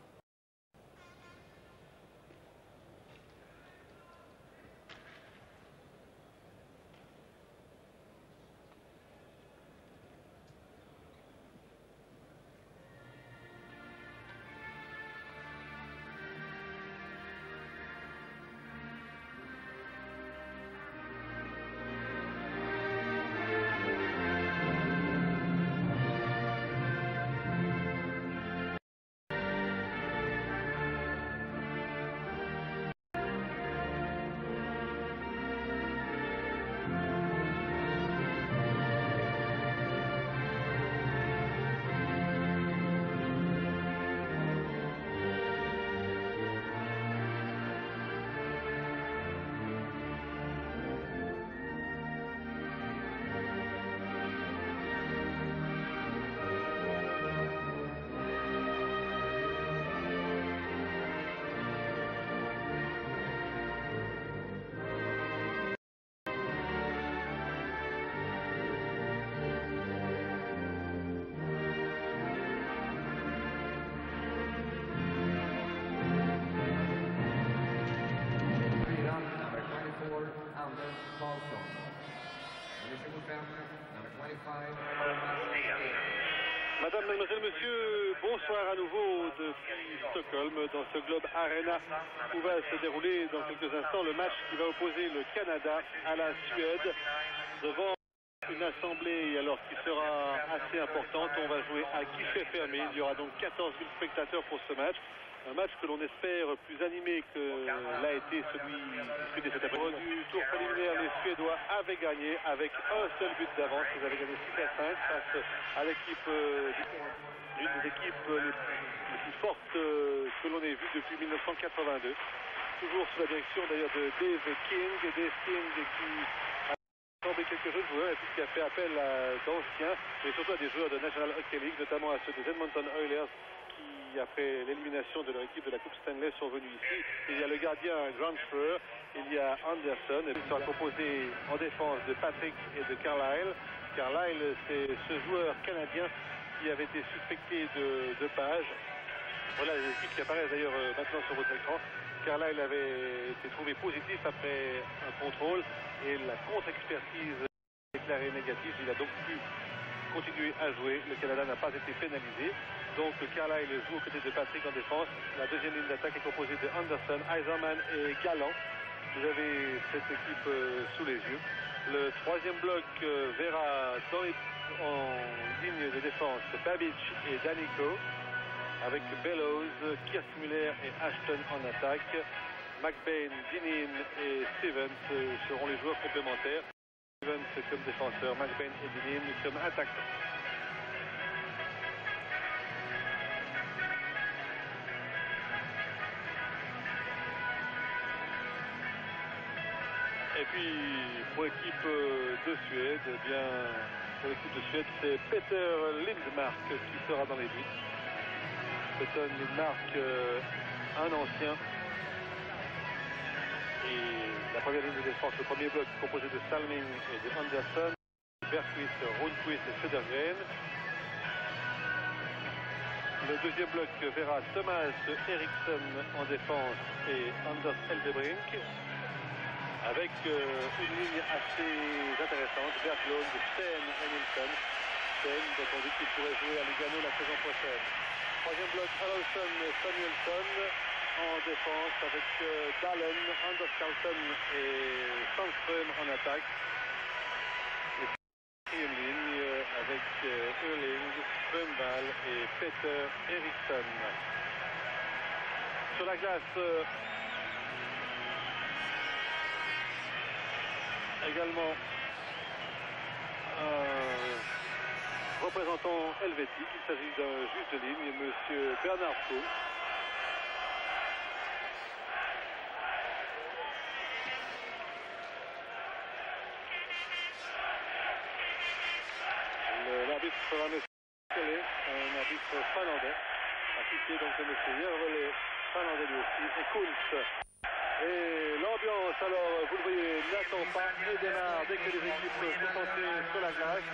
Madame, mademoiselle, monsieur, bonsoir à nouveau depuis Stockholm dans ce Globe Arena où va se dérouler dans quelques instants le match qui va opposer le Canada à la Suède devant une assemblée alors qui sera assez importante. On va jouer à guichet fermé. Il y aura donc 14 000 spectateurs pour ce match. Un match que l'on espère plus animé que l'a été celui disputé cet après-midi. Du tour préliminaire, les Suédois avaient gagné avec un seul but d'avance. Ils avaient gagné 6-5 face à l'équipe l'une des équipes les plus fortes que l'on ait vues depuis 1982. Toujours sous la direction d'ailleurs de Dave King. Dave King qui a formé quelques jeunes joueurs et puis qui a fait appel à d'anciens, mais surtout à des joueurs de National Hockey League, notamment à ceux des Edmonton Oilers qui, après l'élimination de leur équipe de la Coupe Stanley, sont venus ici. Il y a le gardien Grant Freur, il y a Anderson, et il sera composé en défense de Patrick et de Carlyle. Carlyle, c'est ce joueur canadien qui avait été suspecté de dopage. Voilà les équipes qui apparaissent d'ailleurs maintenant sur votre écran. Carlyle avait été trouvé positif après un contrôle et la contre-expertise déclarée négative. Il a donc pu continuer à jouer. Le Canada n'a pas été pénalisé. Donc Carlyle joue aux côtés de Patrick en défense. La deuxième ligne d'attaque est composée de Anderson, Eiserman et Gallant. Vous avez cette équipe sous les yeux. Le troisième bloc verra en ligne de défense Babbage et Danico, avec Bellows, Kirkmuller et Ashton en attaque. McBain, Dineen et Stevens seront les joueurs complémentaires. Stevens comme défenseur, McBain et Dineen comme attaquants. Et puis pour l'équipe de Suède, eh bien pour l'équipe de Suède, c'est Peter Lindmark qui sera dans les buts. Peter Lindmark, un ancien. Et la première ligne de défense, le premier bloc composé de Salming et de Anderson, Bergqvist, Rundqvist et Södergren. Le deuxième bloc verra Thomas Eriksson en défense et Anders Eldebrink, avec une ligne assez intéressante, Berglund, Steen et Nilsson. Steen, dont on dit qu'il pourrait jouer à Lugano la saison prochaine. Troisième bloc, Allison Samuelsson en défense avec Dallin, Anders Carlson et Sandström en attaque. Et quatrième ligne avec Erling, Strömvall et Peter Eriksson. Sur la glace, également un représentant helvétique. Il s'agit d'un juge de ligne, M. Bernard Schultz. L'arbitre sera M. Kelly, un arbitre finlandais, assisté donc de M. Järvelä, finlandais lui aussi, et Kunz. Et l'ambiance, alors, vous le voyez, n'attend pas et démarre dès que les équipes sont entrées sur la glace.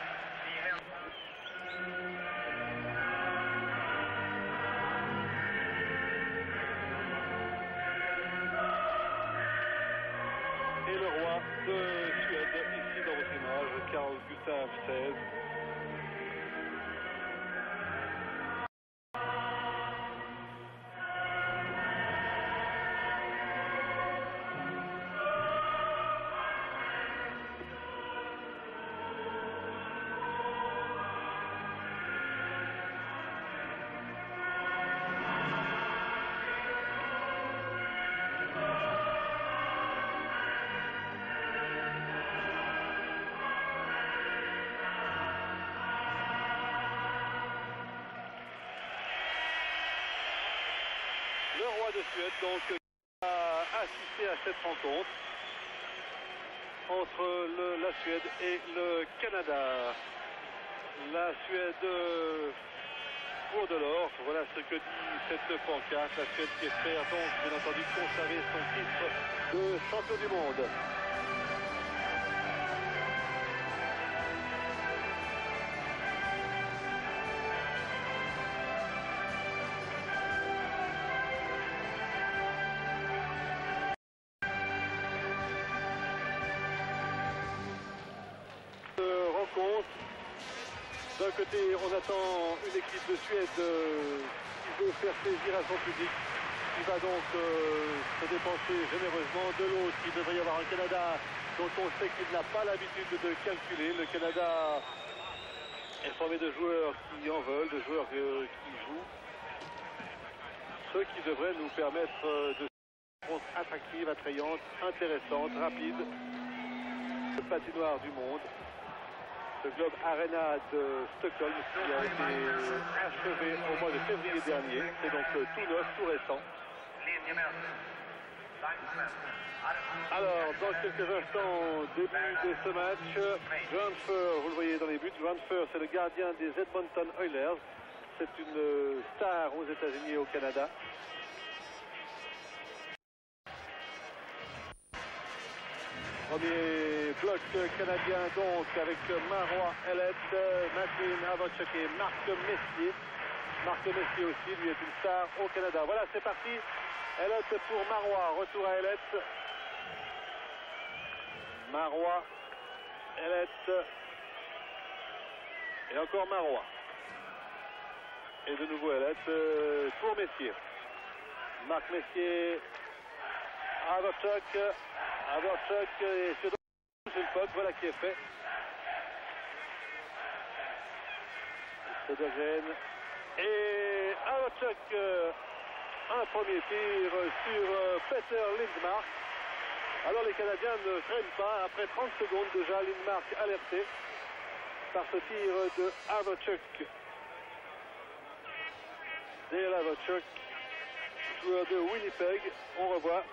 Et le roi de Suède, ici dans votre image, Carl Gustaf XVI. Le roi de Suède donc a assisté à cette rencontre entre la Suède et le Canada. La Suède pour de l'or, voilà ce que dit cette pancarte. La Suède qui espère donc bien entendu conserver son titre de champion du monde. rencontre. D'un côté, on attend une équipe de Suède qui veut faire plaisir à son public, qui va donc se dépenser généreusement. De l'autre, il devrait y avoir un Canada dont on sait qu'il n'a pas l'habitude de calculer. Le Canada est formé de joueurs qui en veulent, de joueurs qui jouent. Ce qui devrait nous permettre de rencontres attractives, attrayantes, intéressantes, rapides. Le patinoire du monde, le Globe Arena de Stockholm, qui a été achevé au mois de février dernier. C'est donc tout neuf, tout récent. Alors, dans quelques instants, début de ce match, Grant Furr, vous le voyez dans les buts. Grant Furr, c'est le gardien des Edmonton Oilers. C'est une star aux États-Unis et au Canada. Premier bloc canadien donc avec Marois, Elliott, Matlin, Havocek et Marc Messier. Marc Messier aussi, lui est une star au Canada. Voilà, c'est parti. Elliott pour Marois. Retour à Elliott. Marois, Elliott. Et encore Marois. Et de nouveau Elliott pour Messier. Marc Messier. Havocek. Havocek et c'est le puck, voilà qui est fait. Södergren et Havocek, un premier tir sur Peter Lindmark. Alors les Canadiens ne freinent pas, après 30 secondes déjà, Lindmark alerté par ce tir de Havocek. Dale Havocek, joueur de Winnipeg, on revoit.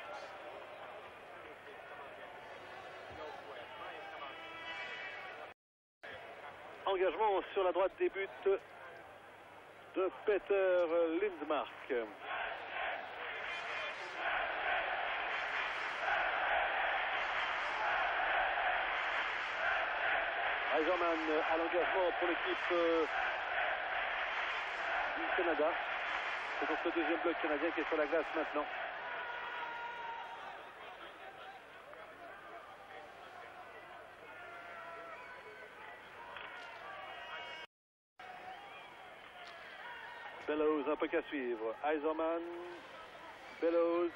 Engagement sur la droite des buts de Peter Lindmark. Eiserman à l'engagement pour l'équipe du Canada. C'est donc le deuxième bloc canadien qui est sur la glace maintenant. Bellows, un peu qu'à suivre. Eiserman, Bellows,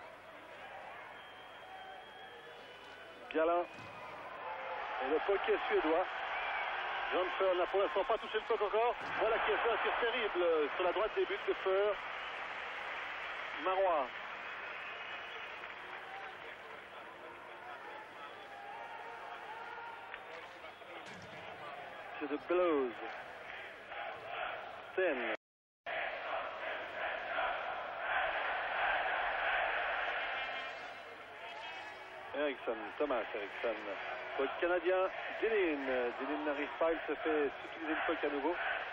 Galin. Et le puck est suédois. John Furr n'a pour l'instant pas touché le puck encore. Voilà qui a fait un tir terrible sur la droite des buts de Furr. Marois. C'est de Bellows. Ten. Eriksson, Thomas Eriksson. Puck canadien, Dillin. Dillin n'arrive pas, il se fait utiliser le puck à nouveau.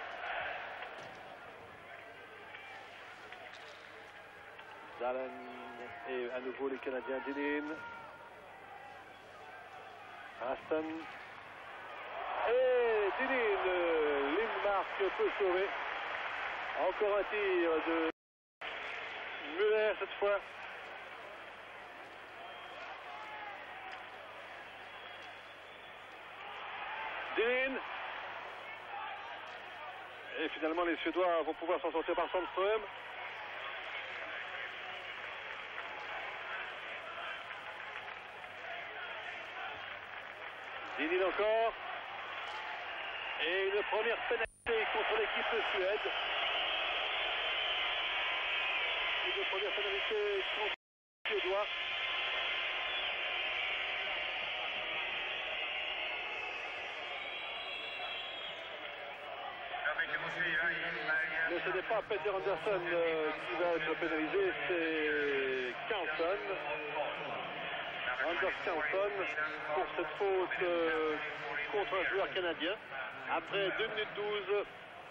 Dallin et à nouveau les Canadiens, Dillin. Aston. Et Dillin, Lindmark peut sauver. Encore un tir de Muller cette fois. Dillin. Et finalement les Suédois vont pouvoir s'en sortir par Sandström. Dillin encore. Et une première pénalité contre l'équipe de Suède. Une première pénalité contre les Suédois. Mais ce n'est pas Peter Anderson qui va être pénalisé, c'est Carlson. Anders Carlson pour cette faute contre un joueur canadien. Après 2 minutes 12,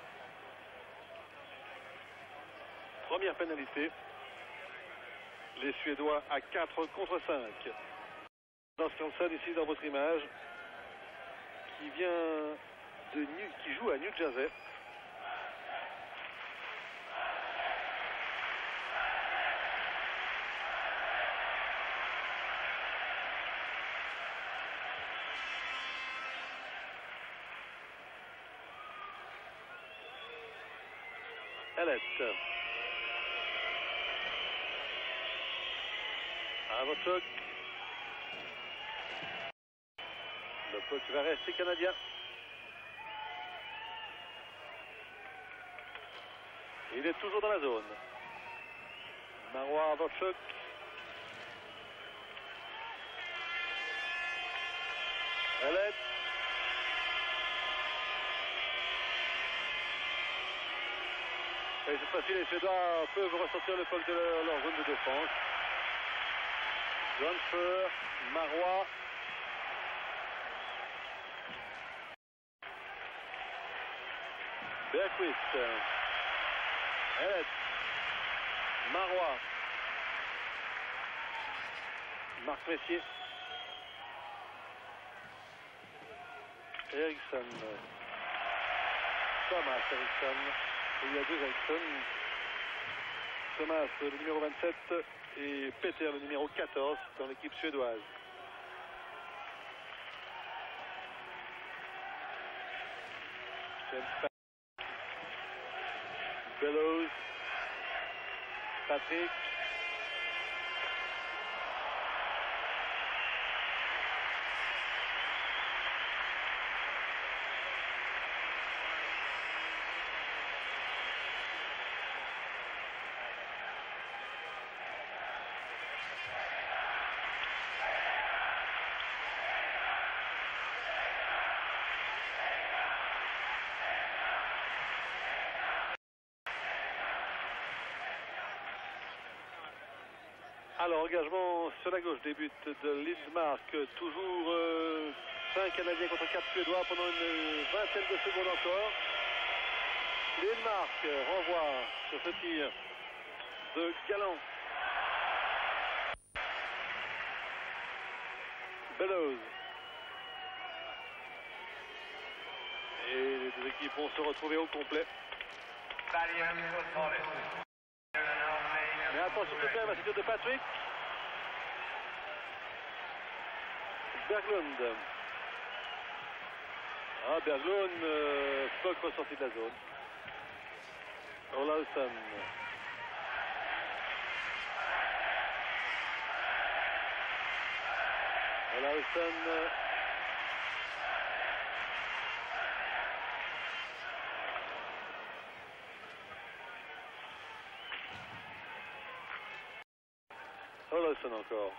première pénalité. Les Suédois à 4 contre 5. Anders Carlson ici dans votre image, qui joue à New Jersey. Alette. Avotchuk. Le puck va rester canadien. Il est toujours dans la zone. Marois Avotchuk. Alette. Et cette fois-ci, les Suédois peuvent ressortir le puck de leur zone de défense. Johnfer, Marois. Bergquist. Ellet. Marois. Marc Messier. Eriksson. Thomas Eriksson. Il y a deux Eriksson. Thomas, le numéro 27, et Peter, le numéro 14, dans l'équipe suédoise. Bellows. Patrick. Alors, engagement sur la gauche, début de Lindmark, toujours 5 Canadiens contre 4 Suédois pendant une vingtaine de secondes encore. Lindmark renvoie sur ce tir de Galland. Bellows. Et les deux équipes vont se retrouver au complet. Mais attention tout de même à ce tir de Patrick. Berglund. Ah, Berglund, puck ressorti de la zone. Olausson. Olausson. Olausson encore.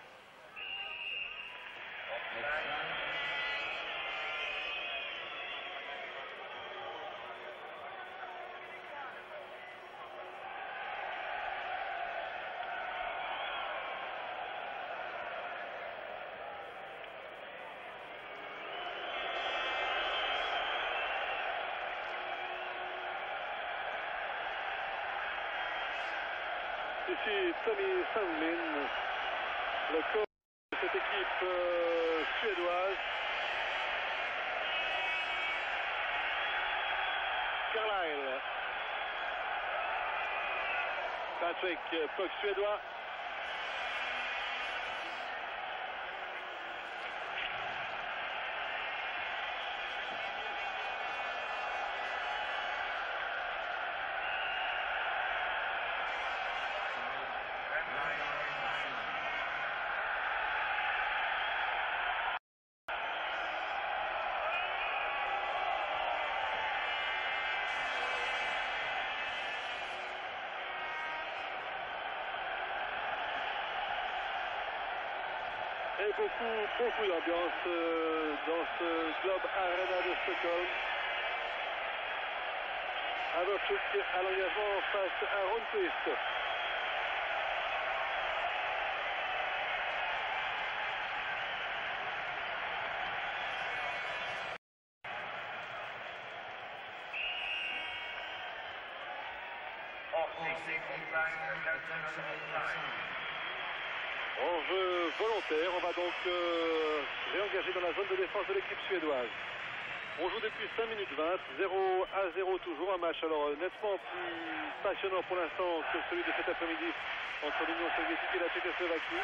Ici Tommy Sandlin, le coach de cette équipe suédoise. Carlisle. Patrick, puck suédois. Et beaucoup d'ambiance dans ce Globe Arena de Stockholm. Avotchuk à l'engagement face à Rundqvist. Enjeu volontaire, on va donc réengager dans la zone de défense de l'équipe suédoise. On joue depuis 5 minutes 20, 0-0 toujours, un match alors nettement plus passionnant pour l'instant que celui de cet après-midi entre l'Union soviétique et la Tchécoslovaquie.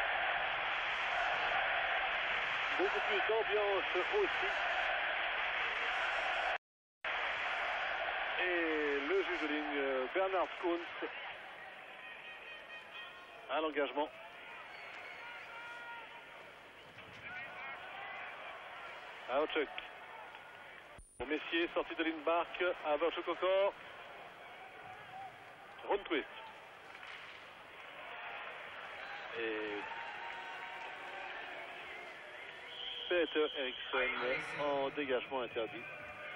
Beaucoup plus d'ambiance aussi. Et le juge de ligne, Bernard Kuntz à l'engagement. Hautchuk. Pour Messier, sortie de ligne Barque à Hautchuk encore. Rundquist. Et Peter Eriksson en dégagement interdit.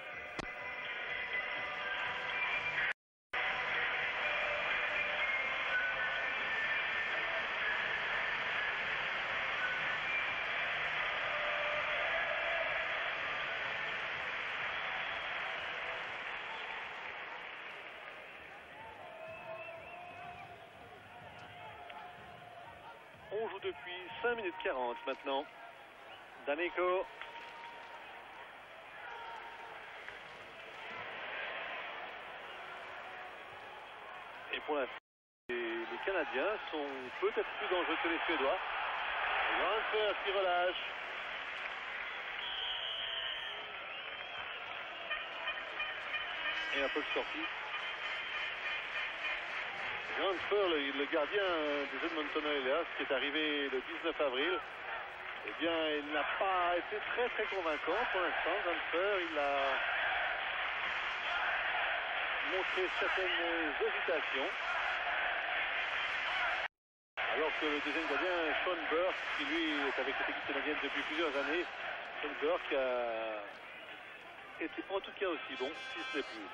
On joue depuis 5 minutes 40 maintenant. Daneyko. Et pour l'instant, les Canadiens sont peut-être plus dangereux que les Suédois. Grandsfors qui relâche. Et un peu de sortie. Grandsfors, le gardien des Edmonton Oilers, qui est arrivé le 19 avril, eh bien, il n'a pas été très convaincant pour l'instant. Grandsfors, il a montré certaines hésitations. Alors que le deuxième gardien, Sean Burke, qui lui est avec l'équipe canadienne depuis plusieurs années, Sean Burke a été en tout cas aussi bon, si ce n'est plus.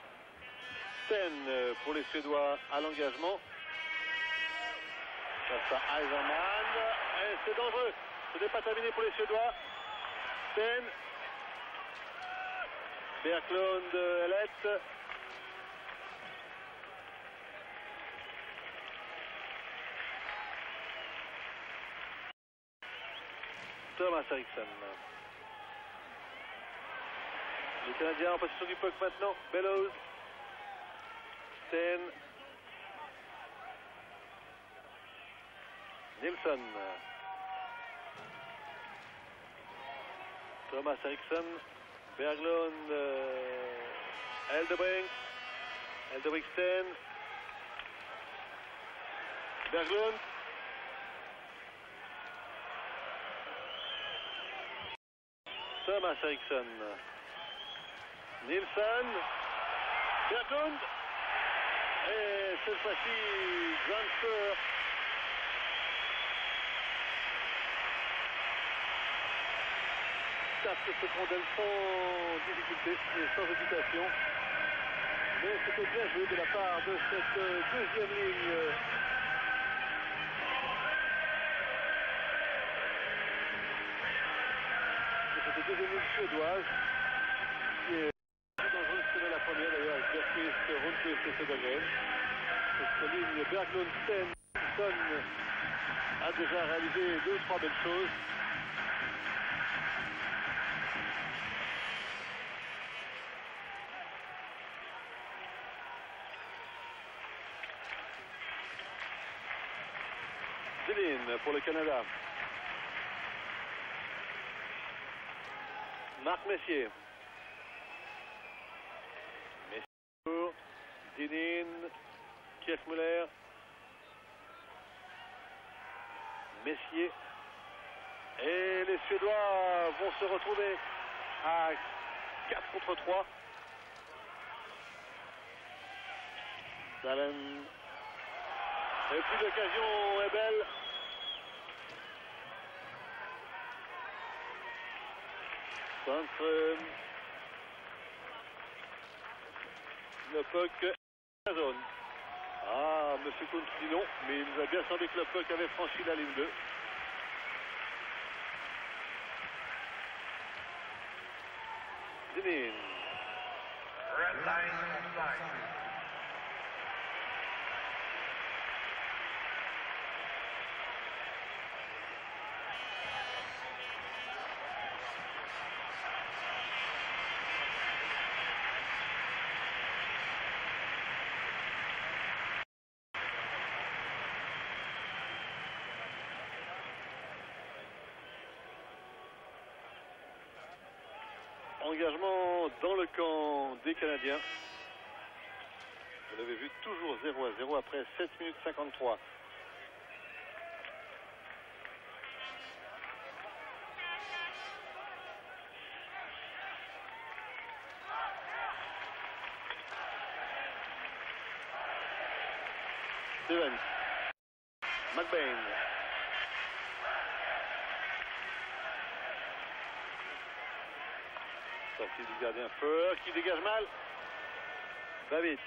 Sten pour les Suédois à l'engagement. Face à Eiserman. Et c'est dangereux. Ce n'est pas terminé pour les Suédois. Sten. Berglund, Elette. Thomas Eriksson. Les Canadiens en possession du puck maintenant. Bellows. Sten. Nilsson. Thomas Eriksson. Berglund. Eldebrink. Eldebrink Sten. Berglund. Thomas Eriksson. Nilsson. Berglund. Et cette fois-ci, Grandsfors tape ce rondelle sans difficulté et sans hésitation. Mais c'était bien joué de la part de cette deuxième ligne. De cette deuxième ligne suédoise qui est plus dangereuse que la première d'ailleurs avec Bergqvist, Rundqvist et Södergren. Cette ligne Berglund, Sten, Nilsson a déjà réalisé 2 ou 3 belles choses. Zélin pour le Canada. Marc Messier. Messier, Dinin, Kirchmüller. Messier. Et les Suédois vont se retrouver à 4 contre 3. Dalen. Et puis l'occasion est belle. Sandström. Le puck la zone. Ah, M. Kuntz dit non, mais il nous a bien semblé que le puck avait franchi la ligne 2. Dinin.
Red line flag.
Engagement dans le camp des Canadiens. Vous l'avez vu, toujours 0-0 après 7 minutes 53. Stevens. McBain. Sortie du gardien Feur qui dégage mal. Babic.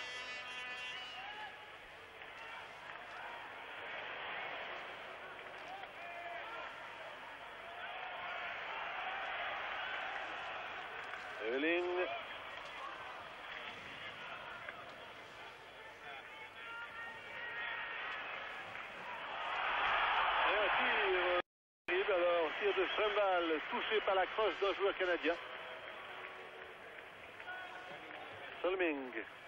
Evelyn. Et un tir terrible. Alors, tir de Strembal touché par la crosse d'un joueur canadien. Solming.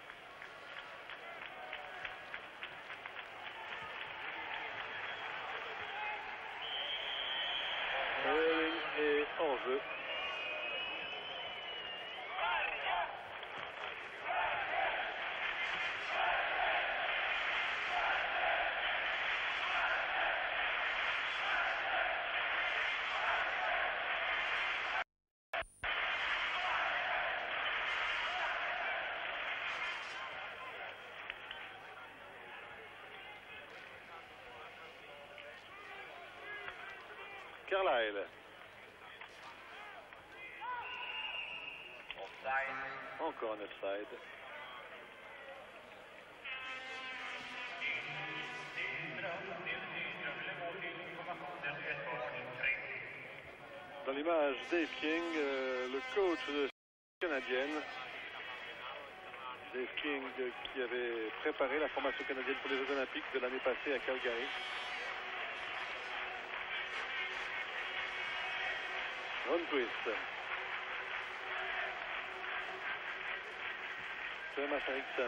Evelyn est hors jeu. Carlisle.
Offside.
Encore un offside. Dans l'image, Dave King, le coach de canadienne. Dave King qui avait préparé la formation canadienne pour les Jeux Olympiques de l'année passée à Calgary. Rundqvist. Thomas Eriksson.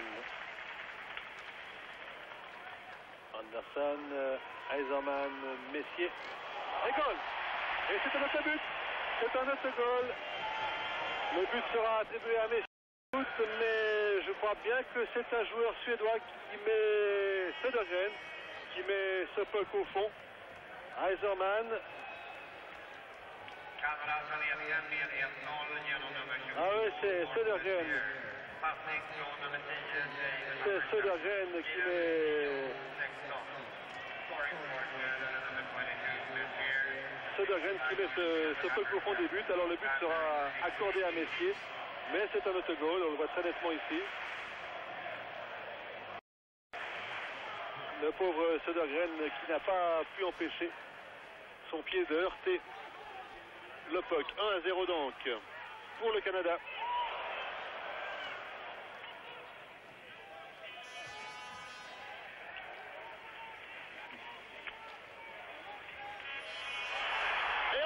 Anderson, Eiserman, Messier. Et goal! Et c'est un autre but. C'est un autre goal. Le but sera attribué à Messier. Mais je crois bien que c'est un joueur suédois qui met Södergren, qui met ce puck au fond. Eiserman. Ah oui, c'est Södergren. C'est Södergren qui met... Södergren qui met ce puck au fond des buts. Alors le but sera accordé à Messier. Mais c'est un autogol, on le voit très nettement ici. Le pauvre Södergren qui n'a pas pu empêcher son pied de heurter le puck. 1-0 donc pour le Canada. Et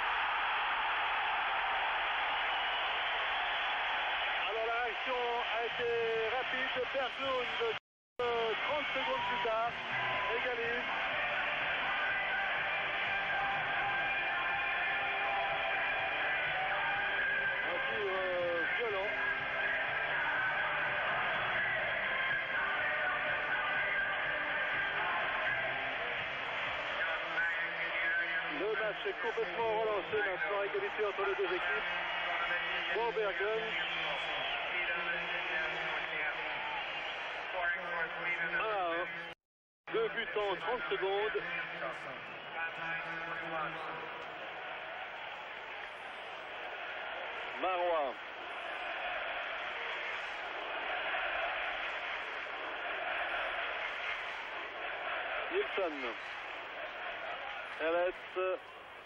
alors la réaction a été rapide. Berglund, 30 secondes plus tard, égalise. Violent. Le match est complètement relancé maintenant, égalité entre les deux équipes. Pour Berglund. 1-1. 2 buts en 30 secondes. Marois. Nilsson. Ellet.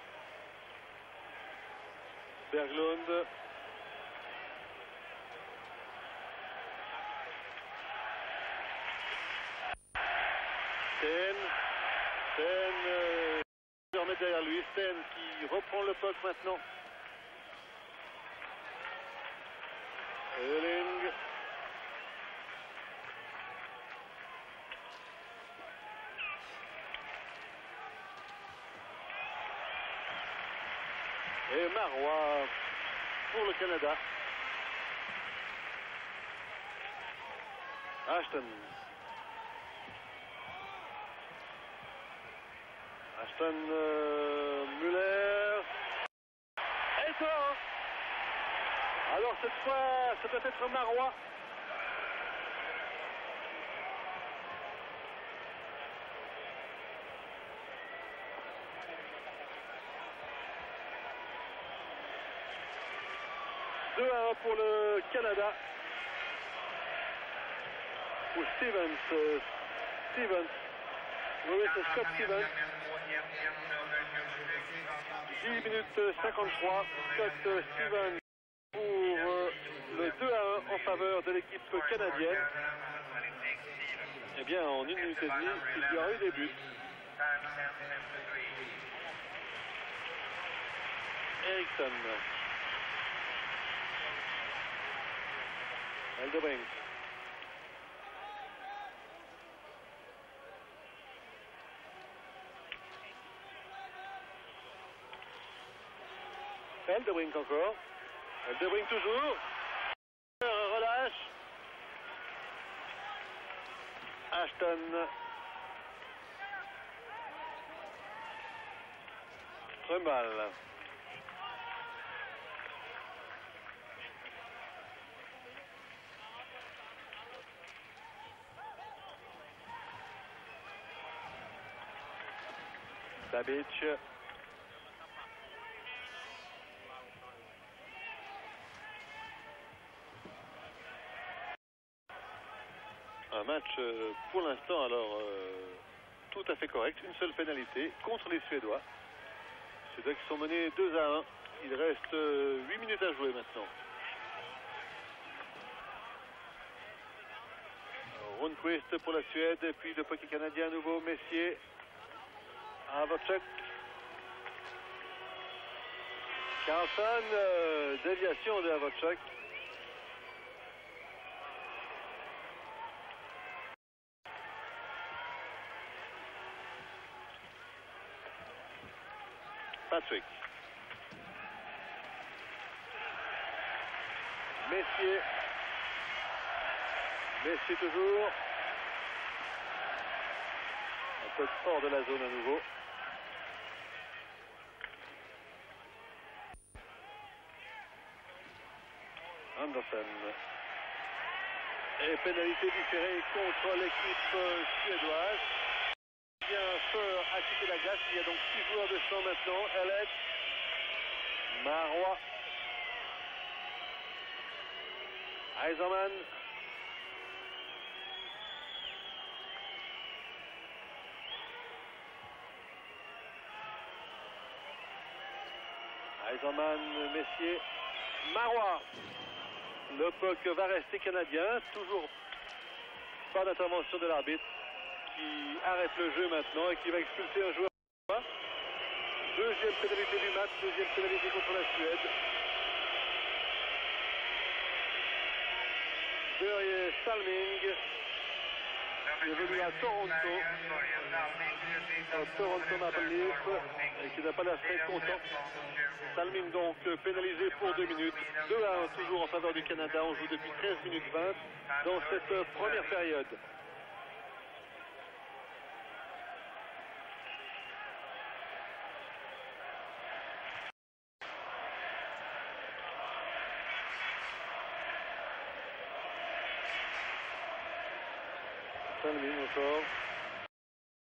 Berglund. Sten se remet derrière lui. Sten qui reprend le puck maintenant. Euling. Et Marois pour le Canada. Ashton. Ashton Muller. Et sort. Alors cette fois, ça doit être Marois. Pour le Canada. Pour Stevens. Oui, c'est Scott Stevens. 10 minutes 53. Scott Stevens pour le 2-1 en faveur de l'équipe canadienne. Eh bien, en 1 minute et demie, il y aura eu des buts. Eriksson. Eldebrink. Eldebrink encore. Eldebrink toujours. Relâche. Ashton. Trumbull. Babic. Un match pour l'instant alors tout à fait correct. Une seule pénalité contre les Suédois. Les Suédois qui sont menés 2-1. Il reste 8 minutes à jouer maintenant. Rundqvist pour la Suède et puis le pocket canadien à nouveau. Messier. Havocek. Carlson, déviation de Havocek. Patrick. Messier. Messier toujours. Un peu hors de la zone à nouveau. Anderson. Et pénalité différée contre l'équipe suédoise. Bien fort à quitter la glace. Il y a donc 6 joueurs de champ maintenant. Elliott. Marois. Eiserman. Eiserman, Messier. Marois. Le puck va rester canadien. Toujours pas d'intervention de l'arbitre qui arrête le jeu maintenant et qui va expulser un joueur. Deuxième pénalité du match, deuxième pénalité contre la Suède. Börje Salming est venu à Toronto. Toronto Maple Leafs et qui n'a pas l'air très content. Salming donc pénalisé pour 2 minutes. 2-1 toujours en faveur du Canada. On joue depuis 13 minutes 20 dans cette première période. Salming encore.